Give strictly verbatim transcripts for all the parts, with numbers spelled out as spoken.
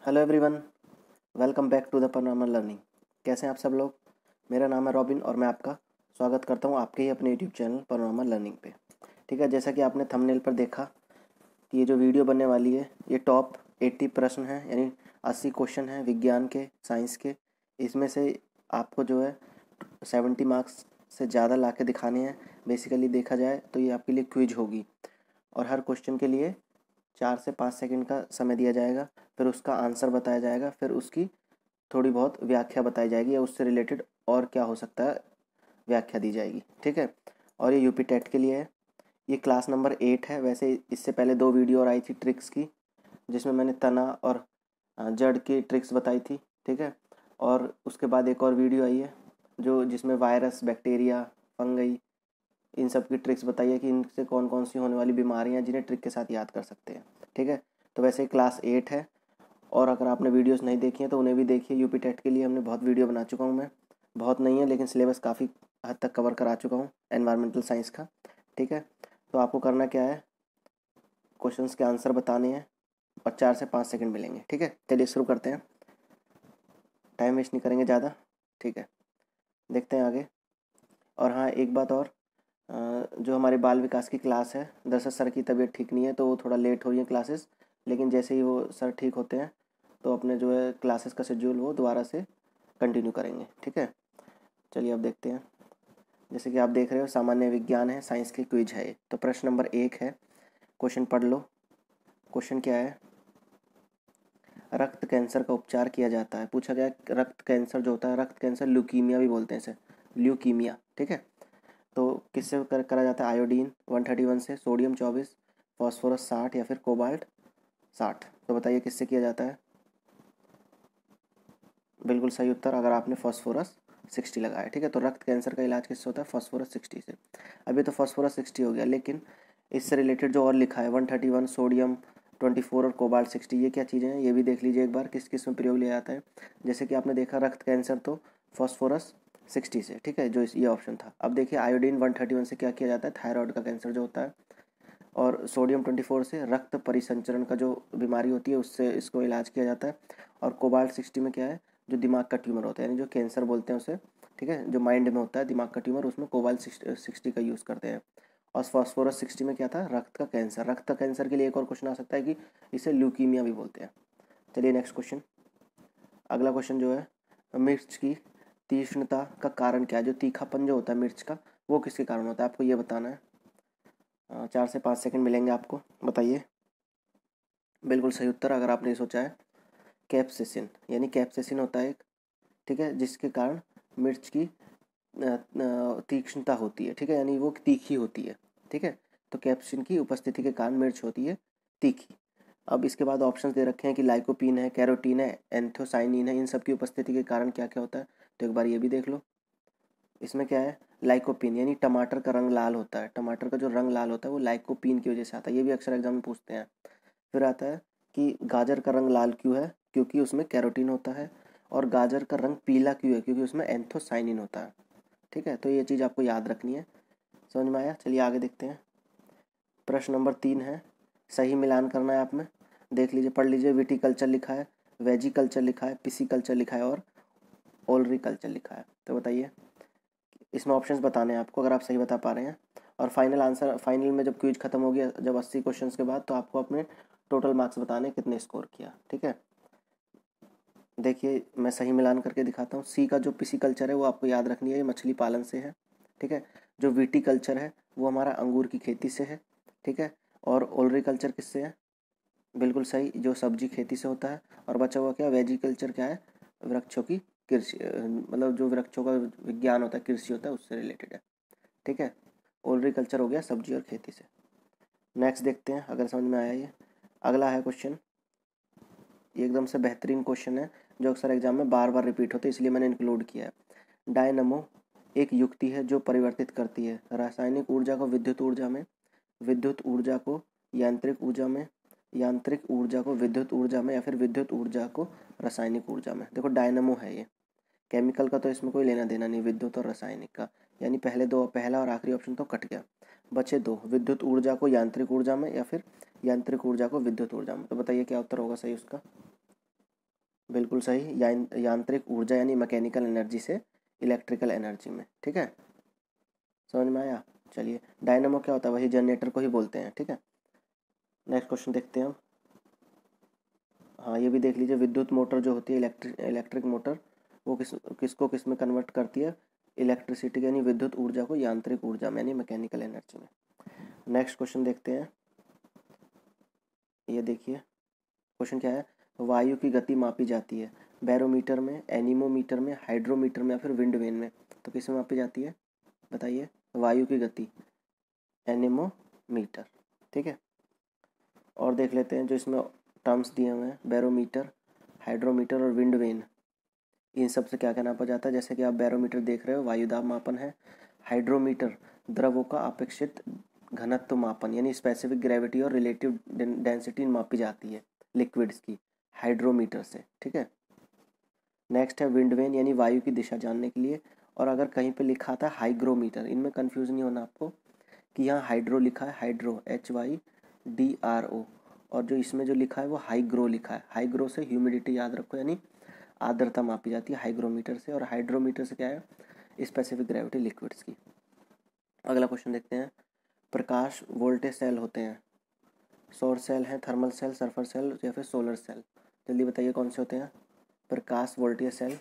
Hello everyone, welcome back to the panoramal learning. कैसे हैं आप सब लोग। मेरा नाम है रॉबिन और मैं आपका स्वागत करता हूं आपके ही अपने यूट्यूब चैनल पैनोरामल लर्निंग पे। ठीक है, जैसा कि आपने थंबनेल पर देखा कि ये जो वीडियो बनने वाली है ये टॉप अस्सी प्रश्न हैं, यानी अस्सी क्वेश्चन हैं विज्ञान के, साइंस के। इसमें से आपको जो है सत्तर मार्क्स से ज़्यादा ला के दिखाने हैं। बेसिकली देखा जाए तो ये आपके लिए क्विज होगी और हर क्वेश्चन के लिए चार से पाँच सेकंड का समय दिया जाएगा, फिर उसका आंसर बताया जाएगा, फिर उसकी थोड़ी बहुत व्याख्या बताई जाएगी या उससे रिलेटेड और क्या हो सकता है व्याख्या दी जाएगी। ठीक है, और ये यूपी टेट के लिए है। ये क्लास नंबर एट है। वैसे इससे पहले दो वीडियो और आई थी ट्रिक्स की, जिसमें मैंने तना और जड़ की ट्रिक्स बताई थी। ठीक है, और उसके बाद एक और वीडियो आई है जो जिसमें वायरस, बैक्टीरिया, फंगई, इन सब की ट्रिक्स बताइए कि इनसे कौन कौन सी होने वाली बीमारियां जिन्हें ट्रिक के साथ याद कर सकते हैं। ठीक है, तो वैसे क्लास एट है और अगर आपने वीडियोस नहीं देखी हैं तो उन्हें भी देखिए। यूपी टेट के लिए हमने बहुत वीडियो बना चुका हूँ मैं, बहुत नहीं है लेकिन सिलेबस काफ़ी हद तक कवर करा चुका हूँ एनवायरमेंटल साइंस का। ठीक है, तो आपको करना क्या है, क्वेश्चंस के आंसर बताने हैं और चार से पाँच सेकंड मिलेंगे। ठीक है, चलिए शुरू करते हैं, टाइम वेस्ट नहीं करेंगे ज़्यादा। ठीक है, देखते हैं आगे। और हाँ, एक बात और, जो हमारे बाल विकास की क्लास है, दरअसल सर की तबीयत ठीक नहीं है तो वो थोड़ा लेट हो रही है क्लासेस, लेकिन जैसे ही वो सर ठीक होते हैं तो अपने जो है क्लासेस का शेड्यूल वो दोबारा से कंटिन्यू करेंगे। ठीक है, चलिए अब देखते हैं। जैसे कि आप देख रहे हो सामान्य विज्ञान है, साइंस की क्विज है। तो प्रश्न नंबर एक है, क्वेश्चन पढ़ लो। क्वेश्चन क्या है, रक्त कैंसर का उपचार किया जाता है। पूछा गया रक्त कैंसर जो होता है, रक्त कैंसर ल्यूकीमिया भी बोलते हैं इसे, ल्यूकीमिया। ठीक है, तो किससे कर, करा जाता है, आयोडीन एक सौ इकतीस से, सोडियम चौबीस, फॉस्फोरस साठ या फिर कोबाल्ट साठ। तो बताइए किससे किया जाता है। बिल्कुल सही उत्तर, अगर आपने फॉस्फोरस साठ लगाया। ठीक है, तो रक्त कैंसर का इलाज किससे होता है, फॉस्फोरस साठ से। अभी तो फॉस्फोरस साठ हो गया, लेकिन इससे रिलेटेड जो और लिखा है एक सौ इकतीस, सोडियम चौबीस और कोबाल्ट साठ, ये क्या चीज़ें हैं ये भी देख लीजिए एक बार, किस किस में प्रयोग लिया जाता है। जैसे कि आपने देखा रक्त कैंसर तो फॉस्फोरस साठ से। ठीक है, जो इस ये ऑप्शन था। अब देखिए आयोडीन एक सौ इकतीस से क्या किया जाता है, थायराइड का कैंसर जो होता है, और सोडियम चौबीस से रक्त परिसंचरण का जो बीमारी होती है उससे इसको इलाज किया जाता है। और कोबाल्ट साठ में क्या है, जो दिमाग का ट्यूमर होता है, यानी जो कैंसर बोलते हैं उसे। ठीक है, जो माइंड में होता है दिमाग का ट्यूमर, उसमें कोबाल्ट साठ का यूज़ करते हैं। और फॉस्फोरस साठ में क्या था, रक्त का कैंसर। रक्त का कैंसर के लिए एक और क्वेश्चन आ सकता है कि इसे ल्यूकीमिया भी बोलते हैं। चलिए नेक्स्ट क्वेश्चन। अगला क्वेश्चन जो है, मिर्च की तीक्ष्णता का कारण क्या है। जो तीखापन जो होता है मिर्च का, वो किसके कारण होता है, आपको ये बताना है। चार से पाँच सेकंड मिलेंगे आपको, बताइए। बिल्कुल सही उत्तर, अगर आपने सोचा है कैप्सेसिन, यानी कैप्सेसिन होता है एक, ठीक है, जिसके कारण मिर्च की तीक्ष्णता होती है। ठीक है, यानी वो तीखी होती है। ठीक है, तो कैप्सिन की उपस्थिति के कारण मिर्च होती है तीखी। अब इसके बाद ऑप्शंस दे रखे हैं कि लाइकोपीन है, कैरोटीन है, एंथोसाइनिन है, इन सब की उपस्थिति के कारण क्या क्या होता है। तो एक बार ये भी देख लो। इसमें क्या है, लाइकोपीन, यानी टमाटर का रंग लाल होता है। टमाटर का जो रंग लाल होता है वो लाइकोपीन की वजह से आता है, ये भी अक्सर एग्जाम में पूछते हैं। फिर आता है कि गाजर का रंग लाल क्यों है, क्योंकि उसमें कैरोटीन होता है। और गाजर का रंग पीला क्यों है, क्योंकि उसमें एंथोसाइनिन होता है। ठीक है, तो ये चीज़ आपको याद रखनी है। समझ में आया, चलिए आगे देखते हैं। प्रश्न नंबर तीन है, सही मिलान करना है आप में, देख लीजिए, पढ़ लीजिए। विटीकल्चर लिखा है, वेजिकल्चर लिखा है, पिसिकल्चर लिखा है और ओलरीकल्चर लिखा है। तो बताइए, इसमें ऑप्शंस बताने हैं आपको, अगर आप सही बता पा रहे हैं। और फाइनल आंसर, फाइनल में जब क्विज खत्म हो गया, जब अस्सी क्वेश्चंस के बाद, तो आपको अपने टोटल मार्क्स बताने कितने स्कोर किया। ठीक है, देखिए मैं सही मिलान करके दिखाता हूँ। सी का जो पिसिकल्चर है वो आपको याद रखनी है, ये मछली पालन से है। ठीक है, जो विटीकल्चर है वो हमारा अंगूर की खेती से है। ठीक है, और ओलरीकल्चर किससे है, बिल्कुल सही, जो सब्जी खेती से होता है। और बचा हुआ क्या, वेजिकल्चर क्या है, वृक्षों की कृषि, मतलब जो वृक्षों का विज्ञान होता है, कृषि होता है, उससे रिलेटेड है। ठीक है, ओलरीकल्चर हो गया सब्जी और खेती से। नेक्स्ट देखते हैं, अगर समझ में आया ये। अगला है क्वेश्चन, ये एकदम से बेहतरीन क्वेश्चन है जो अक्सर एग्जाम में बार बार रिपीट होते हैं, इसलिए मैंने इंक्लूड किया है। डायनमो एक युक्ति है जो परिवर्तित करती है रासायनिक ऊर्जा को विद्युत ऊर्जा में, विद्युत ऊर्जा को यांत्रिक ऊर्जा में, यांत्रिक ऊर्जा को विद्युत ऊर्जा में, या फिर विद्युत ऊर्जा को रासायनिक ऊर्जा में। देखो डायनमो है ये, केमिकल का तो इसमें कोई लेना देना नहीं, विद्युत और रासायनिक का, यानी पहले दो, पहला और आखिरी ऑप्शन तो कट गया, बचे दो, विद्युत ऊर्जा को यांत्रिक ऊर्जा में या फिर यांत्रिक ऊर्जा को विद्युत ऊर्जा में। तो बताइए क्या उत्तर होगा सही उसका। बिल्कुल सही। या, यांत्रिक ऊर्जा यानी मैकेनिकल एनर्जी से इलेक्ट्रिकल एनर्जी में, ठीक है, समझ में आया। चलिए, डायनामो क्या होता है, वही जनरेटर को ही बोलते हैं, ठीक है। नेक्स्ट क्वेश्चन देखते हैं हम। हाँ, ये भी देख लीजिए, विद्युत मोटर जो होती है, इलेक्ट्रिक इलेक्ट्रिक मोटर, वो किस किसको किस में कन्वर्ट करती है, इलेक्ट्रिसिटी यानी विद्युत ऊर्जा को यांत्रिक ऊर्जा में यानी मैकेनिकल एनर्जी में। नेक्स्ट क्वेश्चन देखते हैं। ये देखिए क्वेश्चन क्या है, वायु की गति मापी जाती है बैरोमीटर में, एनीमोमीटर में, हाइड्रोमीटर में या फिर विंड वेन में। तो किस में मापी जाती है बताइए, वायु की गति, एनीमोमीटर, ठीक है। और देख लेते हैं जो इसमें टर्म्स दिए हुए हैं, बैरोमीटर, हाइड्रोमीटर और विंड वेन, इन सब से क्या क्या नापा जाता है। जैसे कि आप बैरोमीटर देख रहे हो, वायुदाब मापन है। हाइड्रोमीटर, द्रवों का अपेक्षित घनत्व मापन यानी स्पेसिफिक ग्रेविटी और रिलेटिव डेंसिटी मापी जाती है लिक्विड्स की हाइड्रोमीटर से, ठीक है। नेक्स्ट है विंड वेन यानी वायु की दिशा जानने के लिए। और अगर कहीं पे लिखा था हाइग्रोमीटर, इनमें कंफ्यूज नहीं होना आपको कि यहाँ हाइड्रो लिखा है, hydro H Y D R O, और जो इसमें जो लिखा है वो हाइग्रो लिखा है। हाइग्रो से ह्यूमिडिटी याद रखो यानी आर्द्रता मापी जाती है हाइग्रोमीटर से, और हाइड्रोमीटर से क्या है, स्पेसिफिक ग्रेविटी लिक्विड्स की। अगला क्वेश्चन देखते हैं। प्रकाश वोल्टेज सेल होते हैं, सौर सेल हैं, थर्मल सेल, सल्फर सेल या फिर सोलर सेल। जल्दी बताइए कौन से होते हैं। प्रकाश वोल्टेज सेल,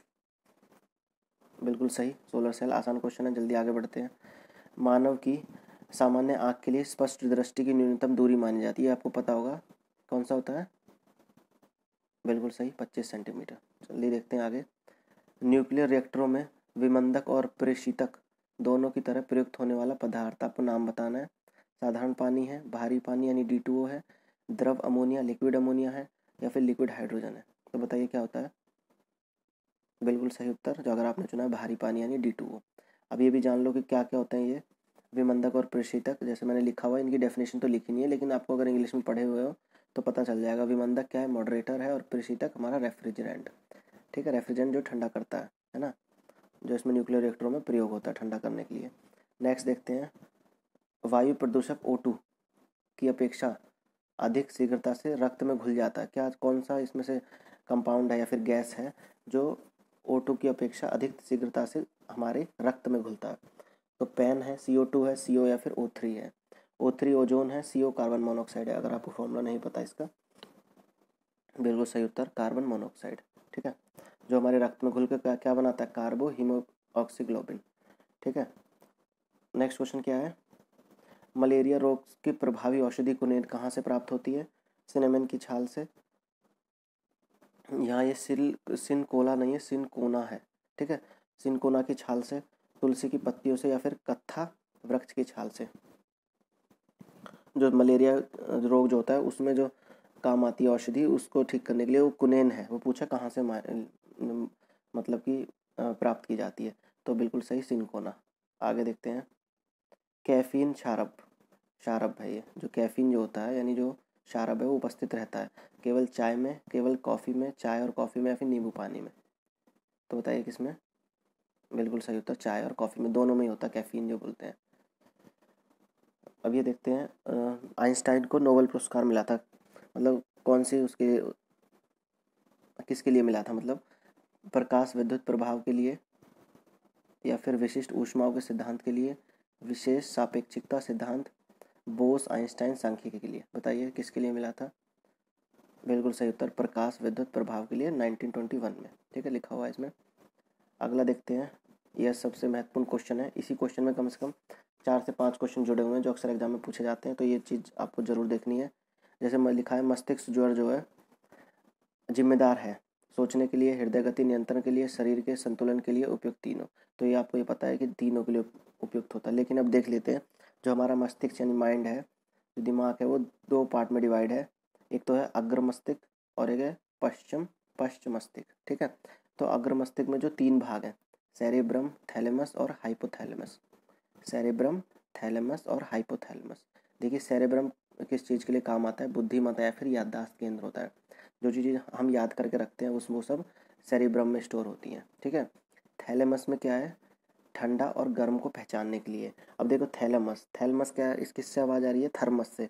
बिल्कुल सही, सोलर सेल। आसान क्वेश्चन है, जल्दी आगे बढ़ते हैं। मानव की सामान्य आँख के लिए स्पष्ट दृष्टि की न्यूनतम दूरी मानी जाती है, आपको पता होगा कौन सा होता है, बिल्कुल सही, पच्चीस सेंटीमीटर। जल्दी देखते हैं आगे। न्यूक्लियर रिएक्टरों में विमंदक और प्रेषितक दोनों की तरह प्रयुक्त होने वाला पदार्थ, आपको नाम बताना है। साधारण पानी है, भारी पानी यानी डी टू ओ है, द्रव अमोनिया लिक्विड अमोनिया है, या फिर लिक्विड हाइड्रोजन है। तो बताइए क्या होता है। बिल्कुल सही उत्तर, जो अगर आपने चुना है भारी पानी यानी डी टू ओ। अब ये भी जान लो कि क्या क्या होते हैं ये विमंदक और प्रेषितक। जैसे मैंने लिखा हुआ है, इनकी डेफिनेशन तो लिखी नहीं है, लेकिन आपको अगर इंग्लिश में पढ़े हुए हो तो पता चल जाएगा। विमंदक क्या है, मॉडरेटर है, और प्रेषितक हमारा रेफ्रिजरेंट, ठीक है, रेफ्रिजरेंट जो ठंडा करता है है ना, जो इसमें न्यूक्लियर रिएक्टरों में प्रयोग होता है ठंडा करने के लिए। नेक्स्ट देखते हैं। वायु प्रदूषक ओ टू की अपेक्षा अधिक शीघ्रता से रक्त में घुल जाता है, क्या कौन सा इसमें से कंपाउंड है या फिर गैस है जो ओ टू की अपेक्षा अधिक शीघ्रता से हमारे रक्त में घुलता है। तो पेन है, सी ओ टू है, सी ओ या फिर ओ थ्री है। ओ थ्री ओजोन है, सी ओ कार्बन मोनोऑक्साइड है। अगर आपको फॉर्मूला नहीं पता इसका, बिल्कुल सही उत्तर कार्बन मोनोऑक्साइड, ठीक है, जो हमारे रक्त में घुल कर क्या क्या बनाता है, कार्बो हीमो ऑक्सीग्लोबिन, ठीक है। नेक्स्ट क्वेश्चन क्या है। मलेरिया रोग की प्रभावी औषधि कुनेन कहाँ से प्राप्त होती है, सिनेमन की छाल से। यहाँ ये सिल सिनकोला नहीं है, सिनकोना है, ठीक है, सिनकोना की छाल से, तुलसी की पत्तियों से, या फिर कत्था वृक्ष की छाल से। जो मलेरिया रोग जो होता है उसमें जो काम आती है औषधि, उसको ठीक करने के लिए वो कुनेन है। वो पूछा कहाँ से मतलब कि प्राप्त की जाती है, तो बिल्कुल सही, सिनकोना। आगे देखते हैं। कैफीन शारब, शारब है ये, जो कैफीन जो होता है यानी जो शारब है वो उपस्थित रहता है केवल चाय में, केवल कॉफ़ी में, चाय और कॉफ़ी में, या फिर नींबू पानी में। तो बताइए किसमें, बिल्कुल सही उत्तर चाय और कॉफ़ी में, दोनों में ही होता है कैफीन जो बोलते हैं। अब ये देखते हैं। आइंस्टाइन को नोबेल पुरस्कार मिला था, मतलब कौन सी उसके किसके लिए मिला था, मतलब प्रकाश विद्युत प्रभाव के लिए, या फिर विशिष्ट ऊष्माओं के सिद्धांत के लिए, विशेष सापेक्षिकता सिद्धांत, बोस आइंस्टाइन सांख्यिकी के लिए। बताइए किसके लिए मिला था। बिल्कुल सही उत्तर प्रकाश विद्युत प्रभाव के लिए नाइनटीन ट्वेंटी वन में, ठीक है, लिखा हुआ है इसमें। अगला देखते हैं। यह सबसे महत्वपूर्ण क्वेश्चन है, इसी क्वेश्चन में कम से कम चार से पाँच क्वेश्चन जुड़े हुए हैं जो अक्सर एग्जाम में पूछे जाते हैं, तो ये चीज़ आपको ज़रूर देखनी है। जैसे मैं लिखा है, मस्तिष्क ज्वर जो है जिम्मेदार है सोचने के लिए, हृदय गति नियंत्रण के लिए, शरीर के संतुलन के लिए उपयुक्त तीनों। तो ये आपको ये पता है कि तीनों के लिए उपयुक्त होता है। लेकिन अब देख लेते हैं, जो हमारा मस्तिष्क यानी माइंड है, जो दिमाग है, वो दो पार्ट में डिवाइड है। एक तो है अग्र मस्तिष्क और एक है पश्चिम पश्च मस्तिष्क, ठीक है। तो अग्र मस्तिष्क में जो तीन भाग हैं, सेरेब्रम, थैलेमस और हाइपोथैलेमस। सेरेब्रम, थैलेमस और हाइपोथैलेमस। देखिए सेरेब्रम किस चीज़ के लिए काम आता है, बुद्धिमत्ता या फिर याददाश्त केंद्र होता है। जो चीज़ें हम याद करके रखते हैं उस वो सब सेरेब्रम में स्टोर होती हैं, ठीक है। थैलेमस में क्या है, ठंडा और गर्म को पहचानने के लिए। अब देखो थैलेमस, थैलेमस क्या है, इस किससे आवाज़ आ रही है, थर्मस से।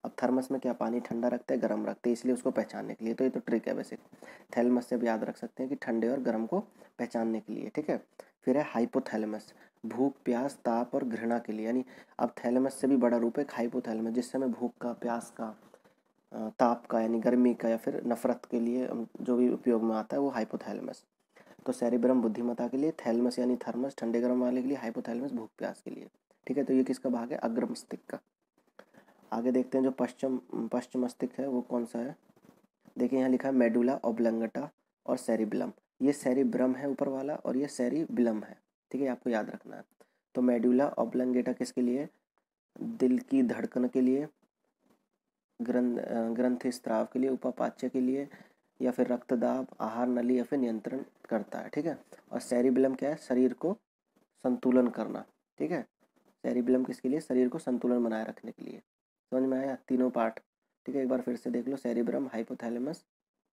अब थर्मस में क्या पानी ठंडा रखते हैं, गर्म रखते हैं, इसलिए उसको पहचानने के लिए। तो ये तो ट्रिक है बेसिक। थैलेमस से भी याद रख सकते हैं कि ठंडे और गर्म को पहचानने के लिए, ठीक है। फिर है हाइपोथैलेमस, भूख, प्यास, ताप और घृणा के लिए। यानी अब थैलेमस से भी बड़ा रूप है हाइपोथैलेमस, जिससे हमें भूख का, प्यास का, ताप का यानी गर्मी का, या फिर नफरत के लिए जो भी उपयोग में आता है वो हाइपोथैलेमस। तो सेरिब्रम बुद्धिमत्ता के लिए, थैलेमस यानी थर्मस ठंडे गर्म वाले के लिए, हाइपोथैलेमस भूख प्यास के लिए, ठीक है। तो ये किसका भाग है, अग्र मस्तिष्क का। आगे देखते हैं जो पश्चिम पश्चिम मस्तिष्क है वो कौन सा है। देखिए यहाँ लिखा है मेडुला ऑब्लंगटा और सेरिब्लम। ये सेरिब्रम है ऊपर वाला और ये सेरिब्लम है, ठीक है, आपको याद रखना है। तो मेडुला ऑब्लंगेटा किसके लिए, दिल की धड़कन के लिए, ग्रंथ ग्रंथि स्त्राव के लिए, उपापाच्य के लिए, या फिर रक्तदाब, आहार नली, या फिर नियंत्रण करता है, ठीक है। और सेरिब्लम क्या है, शरीर को संतुलन करना, ठीक है। सेरिब्लम किसके लिए, शरीर को संतुलन बनाए रखने के लिए। समझ में आया तीनों पार्ट, ठीक है। एक बार फिर से देख लो, सेरिब्रम, हाइपोथैलेमस,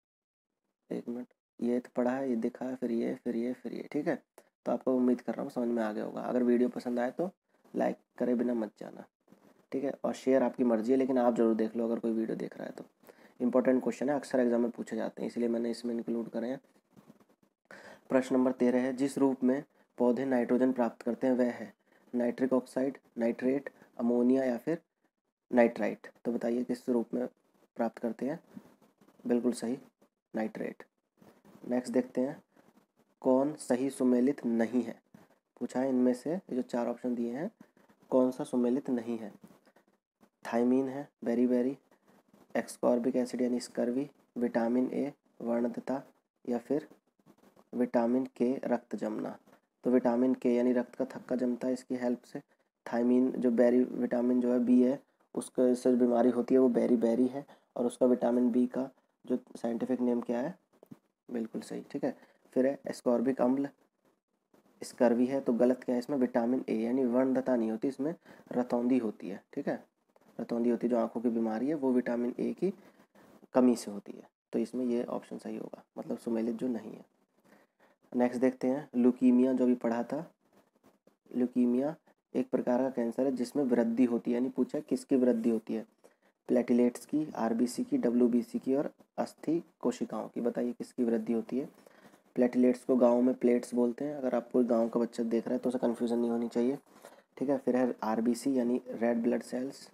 एक मिनट, ये तो पढ़ा है, ये दिखा है, फिर ये फिर ये फिर ये, ठीक है। तो आपको उम्मीद कर रहा हूँ समझ में आ गया होगा। अगर वीडियो पसंद आए तो लाइक करे बिना मत जाना, ठीक है। और शेयर आपकी मर्जी है, लेकिन आप जरूर देख लो अगर कोई वीडियो देख रहा है तो। इंपॉर्टेंट क्वेश्चन है, अक्सर एग्जाम में पूछे जाते हैं, इसलिए मैंने इसमें इंक्लूड करे हैं। प्रश्न नंबर तेरह है, जिस रूप में पौधे नाइट्रोजन प्राप्त करते हैं वह है नाइट्रिक ऑक्साइड, नाइट्रेट, अमोनिया, या फिर नाइट्राइट। तो बताइए किस रूप में प्राप्त करते हैं, बिल्कुल सही, नाइट्रेट। नेक्स्ट देखते हैं, कौन सही सुमेलित नहीं है, पूछा है इनमें से जो चार ऑप्शन दिए हैं कौन सा सुमेलित नहीं है। थाइमीन है, बेरीबेरी, एक्सकॉर्बिक एसिड यानी स्कर्वी, विटामिन ए, वर्णतता, या फिर विटामिन के, रक्त जमना। तो विटामिन के यानी रक्त का थक्का जमता है इसकी हेल्प से। थाइमीन जो बेरी विटामिन जो है बी है, उसको इससे जो बीमारी होती है वो बेरी बेरी है, और उसका विटामिन बी का जो साइंटिफिक नेम क्या है, बिल्कुल सही, ठीक है। फिर है एस्कॉर्बिक अम्ल, स्कर्वी है, तो गलत क्या है इसमें, विटामिन ए यानी वर्णतता नहीं होती इसमें, रतौंधी होती है, ठीक है। रतौंधी होती है जो आंखों की बीमारी है, वो विटामिन ए की कमी से होती है। तो इसमें ये ऑप्शन सही होगा, मतलब सुमेलित जो नहीं है। नेक्स्ट देखते हैं, ल्यूकीमिया जो भी पढ़ा था। ल्यूकीमिया एक प्रकार का कैंसर है जिसमें वृद्धि होती है, यानी पूछा किसकी वृद्धि होती है, प्लेटिलेट्स की, आरबीसी की, डब्ल्यूबीसी की, और अस्थि कोशिकाओं की। बताइए किसकी वृद्धि होती है। प्लेटिलेट्स को गाँव में प्लेट्स बोलते हैं, अगर आप कोई गाँव का बच्चा देख रहा है तो उसे कन्फ्यूज़न नहीं होनी चाहिए, ठीक है। फिर है आरबीसी यानी रेड ब्लड सेल्स,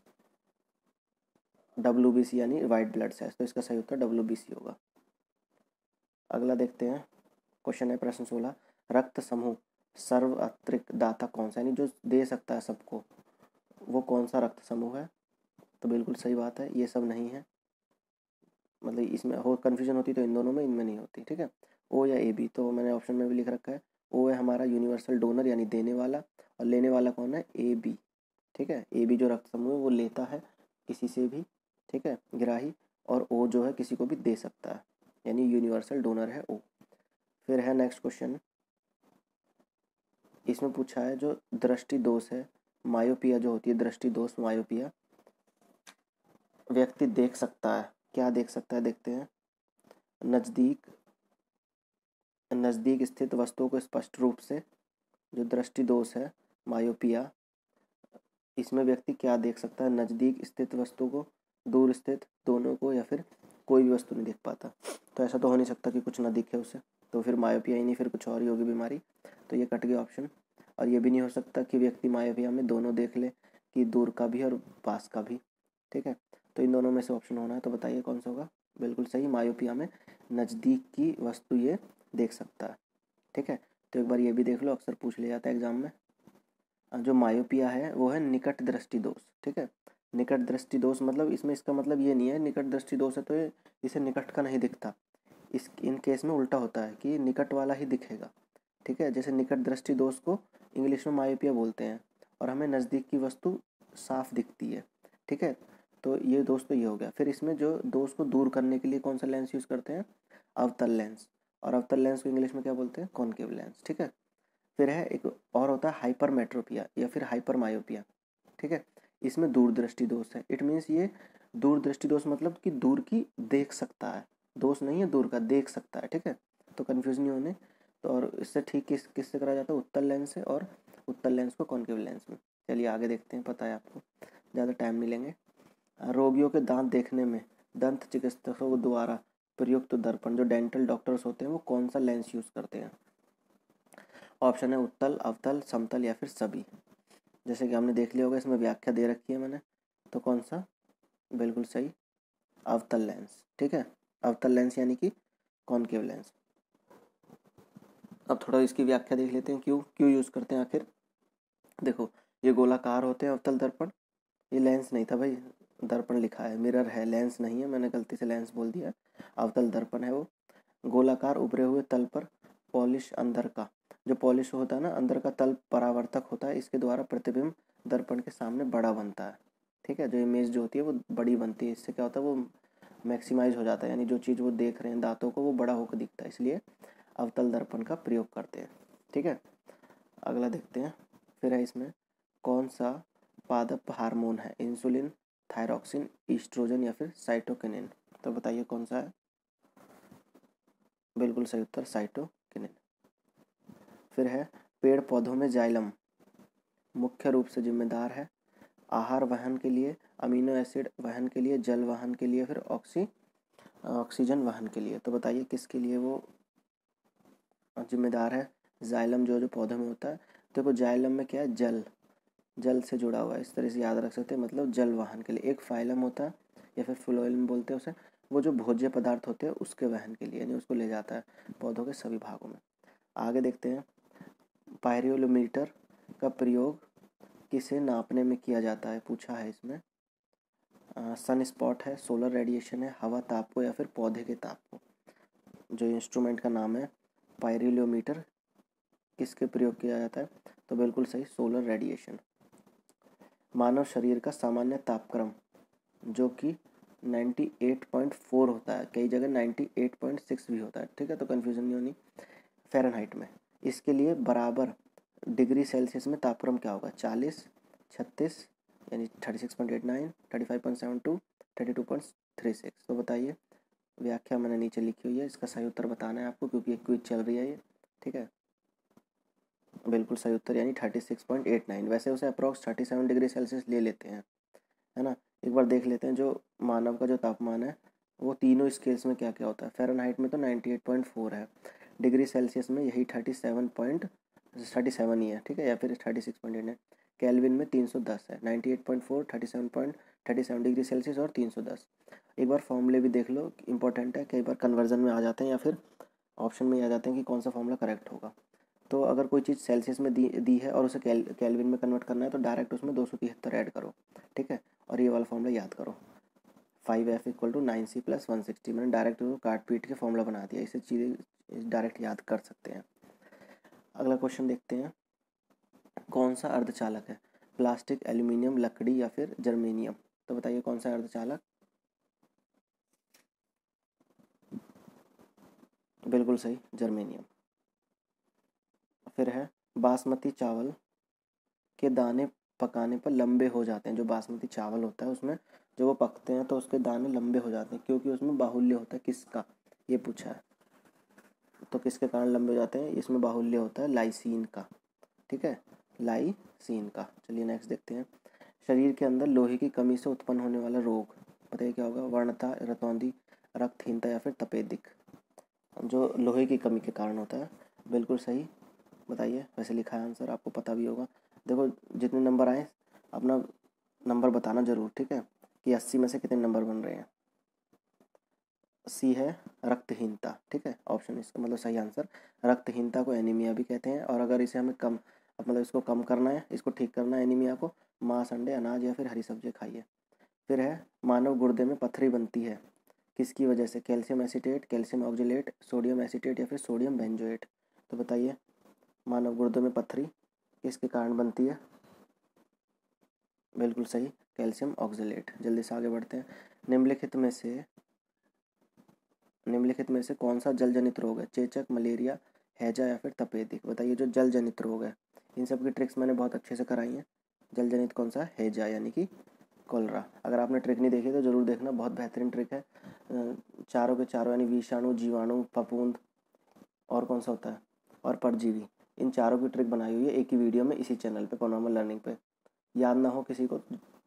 डब्ल्यूबीसी यानी वाइट ब्लड सेल्स, तो इसका सही उत्तर डब्ल्यूबीसी होगा। अगला देखते हैं, क्वेश्चन है प्रश्न सोलह, रक्त समूह सर्वात्रिक दाता कौन सा, यानी जो दे सकता है सबको, वो कौन सा रक्त समूह है। तो बिल्कुल सही बात है, ये सब नहीं है, मतलब इसमें हो कन्फ्यूजन होती तो इन दोनों में, इनमें नहीं होती, ठीक है। ओ या ए बी, तो मैंने ऑप्शन में भी लिख रखा है, ओ है हमारा यूनिवर्सल डोनर यानी देने वाला, और लेने वाला कौन है, ए बी, ठीक है। ए बी जो रक्त समूह है वो लेता है किसी से भी, ठीक है, ग्राही, और ओ जो है किसी को भी दे सकता है, यानी यूनिवर्सल डोनर है ओ। फिर है नेक्स्ट क्वेश्चन, इसमें पूछा है जो दृष्टि दोष है, मायोपिया जो होती है, दृष्टि दोष मायोपिया, व्यक्ति देख सकता है, क्या देख सकता है, देखते हैं, नज़दीक नज़दीक स्थित वस्तुओं को स्पष्ट रूप से, जो दृष्टि दोष है मायोपिया, इसमें व्यक्ति क्या देख सकता है, नज़दीक स्थित वस्तु को, दूर स्थित, दोनों को, या फिर कोई भी वस्तु नहीं देख पाता। तो ऐसा तो हो नहीं सकता कि कुछ ना दिखे उसे, तो फिर मायोपिया ही नहीं, फिर कुछ और ही होगी बीमारी, तो ये कट गया ऑप्शन। और ये भी नहीं हो सकता कि व्यक्ति मायोपिया में दोनों देख ले, कि दूर का भी और पास का भी, ठीक है। तो इन दोनों में से ऑप्शन होना है, तो बताइए कौन सा होगा, बिल्कुल सही, मायोपिया में नज़दीक की वस्तु ये देख सकता है, ठीक है। तो एक बार ये भी देख लो, अक्सर पूछ लिया जाता है एग्जाम में। जो मायोपिया है वो है निकट दृष्टि दोष, ठीक है। निकट दृष्टि दोष मतलब इसमें, इसका मतलब ये नहीं है निकट दृष्टि दोष है तो ये इसे निकट का नहीं दिखता, इस इन केस में उल्टा होता है कि निकट वाला ही दिखेगा, ठीक है। जैसे निकट दृष्टि दोष को इंग्लिश में मायोपिया बोलते हैं, और हमें नज़दीक की वस्तु साफ दिखती है, ठीक है। तो ये दोष तो ये हो गया। फिर इसमें जो दोष को दूर करने के लिए कौन सा लेंस यूज़ करते हैं, अवतल लेंस, और अवतल लेंस को इंग्लिश में क्या बोलते हैं, कॉनकेव लेंस, ठीक है। फिर है एक और होता है हाइपरमेट्रोपिया या फिर हाइपर मायोपिया, ठीक है। इसमें दूरदृष्टि दोष है, इट मीन्स ये दूरदृष्टि दोष मतलब कि दूर की देख सकता है, दोष नहीं है दूर का, देख सकता है, ठीक है। तो कन्फ्यूज नहीं होने। तो और इससे ठीक किस किससे करा जाता है, उत्तल लेंस से, और उत्तल लेंस को कॉनकेव लेंस में। चलिए आगे देखते हैं, पता है आपको, ज़्यादा टाइम नहीं लेंगे। रोगियों के दांत देखने में दंत चिकित्सकों द्वारा प्रयुक्त दर्पण, जो डेंटल डॉक्टर्स होते हैं, वो कौन सा लेंस यूज़ करते हैं? ऑप्शन है उत्तल, अवतल, समतल या फिर सभी। जैसे कि हमने देख लिया होगा, इसमें व्याख्या दे रखी है मैंने, तो कौन सा? बिल्कुल सही, अवतल लेंस। ठीक है, अवतल लेंस यानी कि कॉनकेव लेंस। अब थोड़ा इसकी व्याख्या देख लेते हैं, क्यों क्यों यूज़ करते हैं आखिर। देखो, ये गोलाकार होते हैं अवतल दर्पण। ये लेंस नहीं था भाई, दर्पण लिखा है, मिरर है, लेंस नहीं है, मैंने गलती से लेंस बोल दिया। अवतल दर्पण है वो। गोलाकार उभरे हुए तल पर पॉलिश अंदर का, जो पॉलिश होता है ना, अंदर का तल परावर्तक होता है, इसके द्वारा प्रतिबिंब दर्पण के सामने बड़ा बनता है। ठीक है, जो इमेज जो होती है वो बड़ी बनती है। इससे क्या होता है, वो मैक्सिमाइज हो जाता है, यानी जो चीज़ वो देख रहे हैं दांतों को, वो बड़ा होकर दिखता है, इसलिए अवतल दर्पण का प्रयोग करते हैं। ठीक है, अगला देखते हैं। फिर है इसमें, कौन सा पादप हार्मोन है? इंसुलिन, थायरॉक्सिन, ईस्ट्रोजन या फिर साइटोकिनिन? तो बताइए कौन सा है? बिल्कुल सही उत्तर, साइटोकिनिन। फिर है, पेड़ पौधों में जाइलम मुख्य रूप से जिम्मेदार है आहार वहन के लिए, अमीनो एसिड वहन के लिए, जल वहन के लिए, फिर ऑक्सी ऑक्सीजन वहन के लिए। तो बताइए किसके लिए वो जिम्मेदार है? जाइलम जो जो पौधों में होता है, देखो जाइलम में क्या है, जल जल से जुड़ा हुआ है, इस तरह से याद रख सकते हैं, मतलब जल वहन के लिए। एक फाइलम होता है या फिर फ्लोएम बोलते हैं उसे, वो जो भोज्य पदार्थ होते हैं उसके वहन के लिए, यानी उसको ले जाता है पौधों के सभी भागों में। आगे देखते हैं, पायरोमीटर का प्रयोग किसे नापने में किया जाता है? पूछा है इसमें। सन स्पॉट है, सोलर रेडिएशन है, हवा ताप को, या फिर पौधे के ताप को। जो इंस्ट्रूमेंट का नाम है पायरोमीटर, किसके प्रयोग किया जाता है? तो बिल्कुल सही, सोलर रेडिएशन। मानव शरीर का सामान्य तापक्रम जो कि अट्ठानवे पॉइंट चार होता है, कई जगह अट्ठानवे पॉइंट छह भी होता है। ठीक है, तो कन्फ्यूजन नहीं होनी। फ़ारेनहाइट में इसके लिए बराबर डिग्री सेल्सियस में तापक्रम क्या होगा? चालीस, छत्तीस यानी thirty six point eight nine, thirty five point seven two, thirty two point three six. तो बताइए, व्याख्या मैंने नीचे लिखी हुई है, इसका सही उत्तर बताना है आपको, क्योंकि एक क्विज चल रही है ये। ठीक है, बिल्कुल सही उत्तर यानी thirty six point eight nine. वैसे उसे approx thirty seven degree Celsius ले लेते हैं, है ना। एक बार देख लेते हैं, जो मानव का जो तापमान है वो तीनों स्केल्स में क्या क्या होता है। फ़ारेनहाइट में तो अट्ठानवे पॉइंट चार है, डिग्री सेल्सियस में यही thirty seven point thirty seven ही है। ठीक है, या फिर thirty six point eight nine. Kelvin में तीन सौ दस है, अट्ठानवे पॉइंट चार, thirty seven point thirty seven degree Celsius और तीन सौ दस। एक बार फॉर्मूले भी देख लो, इंपॉर्टेंट है, कई बार कन्वर्जन में आ जाते हैं या फिर ऑप्शन में आ जाते हैं कि कौन सा फॉर्मूला करेक्ट होगा। तो अगर कोई चीज़ सेल्सियस में दी दी है और उसे कैल कैलविन में कन्वर्ट करना है, तो डायरेक्ट उसमें दो सौ तिहत्तर ऐड करो। ठीक है, और ये वाला फॉर्मूला याद करो, five F equal to nine C plus one sixty. मैंने डायरेक्ट उसको काट पीट के फॉर्मूला बना दिया, इसे चीज़ें डायरेक्ट याद कर सकते हैं। अगला क्वेश्चन देखते हैं, कौन सा अर्धचालक है? प्लास्टिक, एल्यूमिनियम, लकड़ी या फिर जर्मेनियम? तो बताइए कौन सा अर्धचालक? बिल्कुल सही, जर्मेनियम। फिर है, बासमती चावल के दाने पकाने पर लंबे हो जाते हैं। जो बासमती चावल होता है उसमें जब वो पकते हैं तो उसके दाने लंबे हो जाते हैं, क्योंकि उसमें बाहुल्य होता है। किसका? ये पूछा है, तो किसके कारण लंबे हो जाते हैं? इसमें बाहुल्य होता है लाइसीन का। ठीक है, लाइसीन का। चलिए नेक्स्ट देखते हैं, शरीर के अंदर लोहे की कमी से उत्पन्न होने वाला रोग बताइए क्या होगा? वर्णता, रतौंधी, रक्तहीनता या फिर तपेदिक? जो लोहे की कमी के कारण होता है, बिल्कुल सही। बताइए, वैसे लिखा है आंसर, आपको पता भी होगा। देखो, जितने नंबर आए अपना नंबर बताना ज़रूर, ठीक है, कि अस्सी में से कितने नंबर बन रहे हैं। सी है रक्तहीनता। ठीक है, ऑप्शन इसका मतलब सही आंसर। रक्तहीनता को एनीमिया भी कहते हैं, और अगर इसे हमें कम मतलब इसको कम करना है, इसको ठीक करना है एनीमिया को, मांस, अंडे, अनाज या फिर हरी सब्जी खाइए। फिर है, मानव गुर्दे में पथरी बनती है किसकी वजह से? Calcium acetate, calcium oxalate, sodium acetate या फिर सोडियम बेंजोएट? तो बताइए, मानव गुर्दों में पथरी किसके कारण बनती है? बिल्कुल सही, कैल्शियम ऑक्जेलेट। जल्दी से आगे बढ़ते हैं, निम्नलिखित में से निम्नलिखित में से कौन सा जल जनित रोग है? चेचक, मलेरिया, हैजा या फिर तपेदिक? बताइए, जो जल जनित रोग है, इन सब की ट्रिक्स मैंने बहुत अच्छे से कराई हैं। जल जनित कौन सा? हैजा यानी कि कोलरा। अगर आपने ट्रिक नहीं देखी तो ज़रूर देखना, बहुत बेहतरीन ट्रिक है। चारों के चारों यानी विषाणु, जीवाणु, फफूंद और कौन सा होता है, और परजीवी, इन चारों की ट्रिक बनाई हुई है एक ही वीडियो में, इसी चैनल पे, पनोरमा लर्निंग पे। याद ना हो किसी को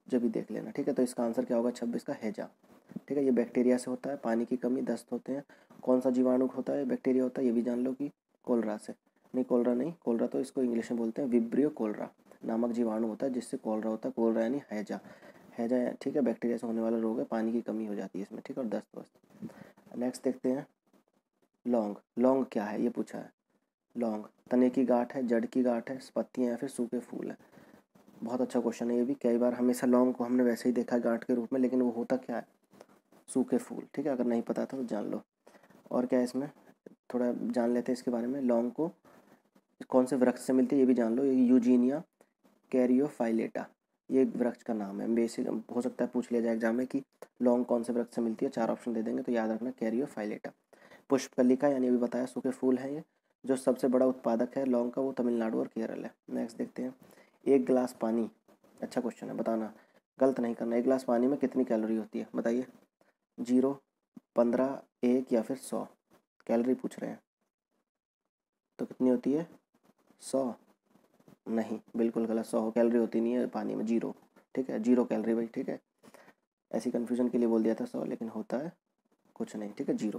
जब भी देख लेना, ठीक है। तो इसका आंसर क्या होगा छब्बीस का हैजा, ठीक है। ये बैक्टीरिया से होता है, पानी की कमी, दस्त होते हैं। कौन सा जीवाणु होता है, बैक्टीरिया होता है, ये भी जान लो कि कोलरा से, नहीं कोलरा नहीं, कोलरा तो इसको इंग्लिश में बोलते हैं विब्रियो कोलरा नामक जीवाणु होता है जिससे कोलरा होता है। कोलरा यानी हैजा, हैजा ठीक है, बैक्टीरिया से होने वाला रोग है, पानी की कमी हो जाती है इसमें, ठीक है, और दस्त वस्त। नेक्स्ट देखते हैं लौंग। लौंग क्या है ये पूछा है। लौंग तने की गांठ है, जड़ की गांठ है, पत्तियाँ या फिर सूखे फूल है। बहुत अच्छा क्वेश्चन है ये भी। कई बार हमेशा लौंग को हमने वैसे ही देखा है गांठ के रूप में, लेकिन वो होता क्या है, सूखे फूल, ठीक है। अगर नहीं पता था तो जान लो। और क्या है इसमें, थोड़ा जान लेते हैं इसके बारे में। लौंग को कौन से वृक्ष से मिलती है ये भी जान लो, ये यूजीनिया कैरियोफाइलेटा, ये एक वृक्ष का नाम है। बेसिक हो सकता है पूछ लिया जाए एग्जाम में कि लौंग कौन से वृक्ष से मिलती है, चार ऑप्शन दे देंगे तो याद रखना कैरियोफाइलेटा। पुष्पकलिका यानी अभी बताया सूखे फूल हैं ये। जो सबसे बड़ा उत्पादक है लौंग का वो तमिलनाडु और केरल है। नेक्स्ट देखते हैं एक गिलास पानी, अच्छा क्वेश्चन है, बताना गलत नहीं करना। एक गिलास पानी में कितनी कैलोरी होती है बताइए। जीरो, पंद्रह, एक या फिर सौ। कैलोरी पूछ रहे हैं तो कितनी होती है, सौ नहीं, बिल्कुल गलत। सौ कैलोरी होती नहीं है पानी में, जीरो, ठीक है, जीरो कैलोरी भाई, ठीक है। ऐसी कन्फ्यूजन के लिए बोल दिया था सौ, लेकिन होता है कुछ नहीं, ठीक है, जीरो।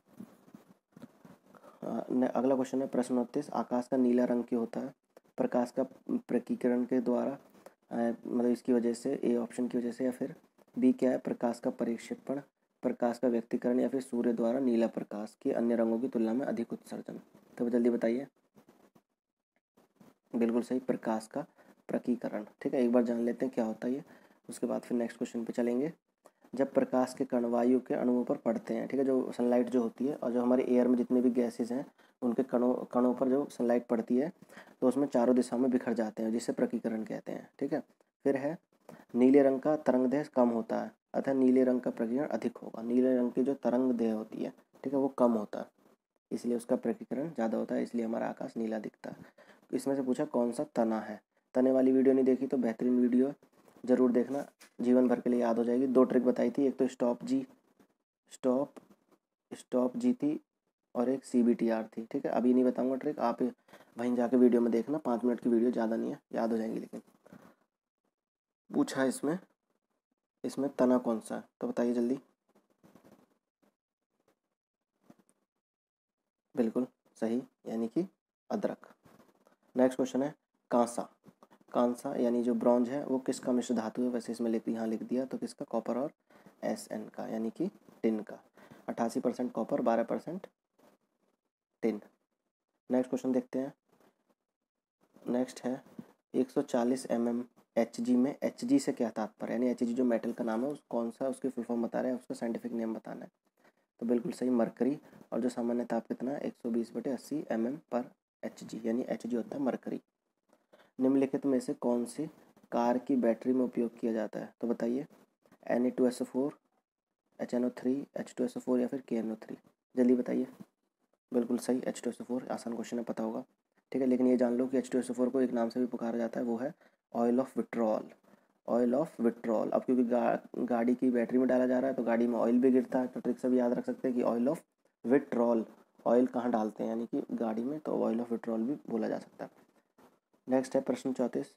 अगला क्वेश्चन है प्रश्न उनतीस, आकाश का नीला रंग क्यों होता है। प्रकाश का प्रकीकरण के द्वारा, मतलब इसकी वजह से, ए ऑप्शन की वजह से, या फिर बी क्या है, प्रकाश का परिक्षेपण, प्रकाश का व्यक्तीकरण, या फिर सूर्य द्वारा नीला प्रकाश की अन्य रंगों की तुलना में अधिक उत्सर्जन। तो जल्दी बताइए। बिल्कुल सही, प्रकाश का प्रकीकरण, ठीक है। एक बार जान लेते हैं क्या होता है ये, उसके बाद फिर नेक्स्ट क्वेश्चन पे चलेंगे। जब प्रकाश के कण वायु के अणुओं पर पड़ते हैं, ठीक है, जो सनलाइट जो होती है और जो हमारे एयर में जितने भी गैसेज हैं उनके कणों कणों पर जो सनलाइट पड़ती है तो उसमें चारों दिशाओं में बिखर जाते हैं, जिसे प्रकीकरण कहते हैं, ठीक है। फिर है नीले रंग का तरंगदैर्घ्य कम होता है अतः नीले रंग का प्रकीकरण अधिक होगा। नीले रंग की जो तरंगदैर्घ्य होती है, ठीक है, वो कम होता है, इसलिए उसका प्रकीकरण ज़्यादा होता है, इसलिए हमारा आकाश नीला दिखता है। इसमें से पूछा कौन सा तना है। तने वाली वीडियो नहीं देखी तो बेहतरीन वीडियो ज़रूर देखना, जीवन भर के लिए याद हो जाएगी। दो ट्रिक बताई थी, एक तो stop G stop stop G थी और एक सी बी टी आर थी, ठीक है। अभी नहीं बताऊंगा ट्रिक, आप वहीं जाके वीडियो में देखना, पाँच मिनट की वीडियो, ज़्यादा नहीं है, याद हो जाएंगी। लेकिन पूछा है इसमें इसमें तना कौन सा है, तो बताइए जल्दी। बिल्कुल सही, यानी कि अदरक। नेक्स्ट क्वेश्चन है कांसा। कांसा यानी जो ब्रॉन्ज है वो किसका मिश्र धातु है, वैसे इसमें लिख यहाँ लिख दिया तो किसका, कॉपर और एस एन का, यानी कि टिन का। अट्ठासी परसेंट कॉपर, बारह परसेंट टिन। नेक्स्ट क्वेश्चन देखते हैं। नेक्स्ट है एक सौ चालीस एम एम एच जी में एच जी से क्या तात्पर्य, यानी एच जी जो मेटल का नाम है उस कौन सा, उसकी फुल फॉर्म बता रहे हैं, उसका साइंटिफिक नेम बताना है। तो बिल्कुल सही, मरकरी। और जो सामान्य ताप कितना है, एक सौ बीस बटे अस्सी एम एम पर एच जी, यानी एच जी होता है मरकरी। निम्नलिखित में से कौन सी कार की बैटरी में उपयोग किया जाता है, तो बताइए। N A two S O four, H N O three, H two S O four या फिर के एन ओ थ्री, जल्दी बताइए। बिल्कुल सही, H two S O four, आसान क्वेश्चन है, पता होगा, ठीक है। लेकिन ये जान लो कि H two S O four को एक नाम से भी पुकारा जाता है, वो है oil of vitriol. Oil of vitriol. अब क्योंकि गा, गाड़ी की बैटरी में डाला जा रहा है तो गाड़ी में ऑयल भी गिरता है, तो ट्रिक से भी याद रख सकते हैं कि ऑयल ऑफ विट्रॉल, ऑयल कहाँ डालते हैं, यानी कि गाड़ी में, तो ऑयल ऑफ विट्रॉल भी बोला जा सकता है। नेक्स्ट है प्रश्न चौंतीस।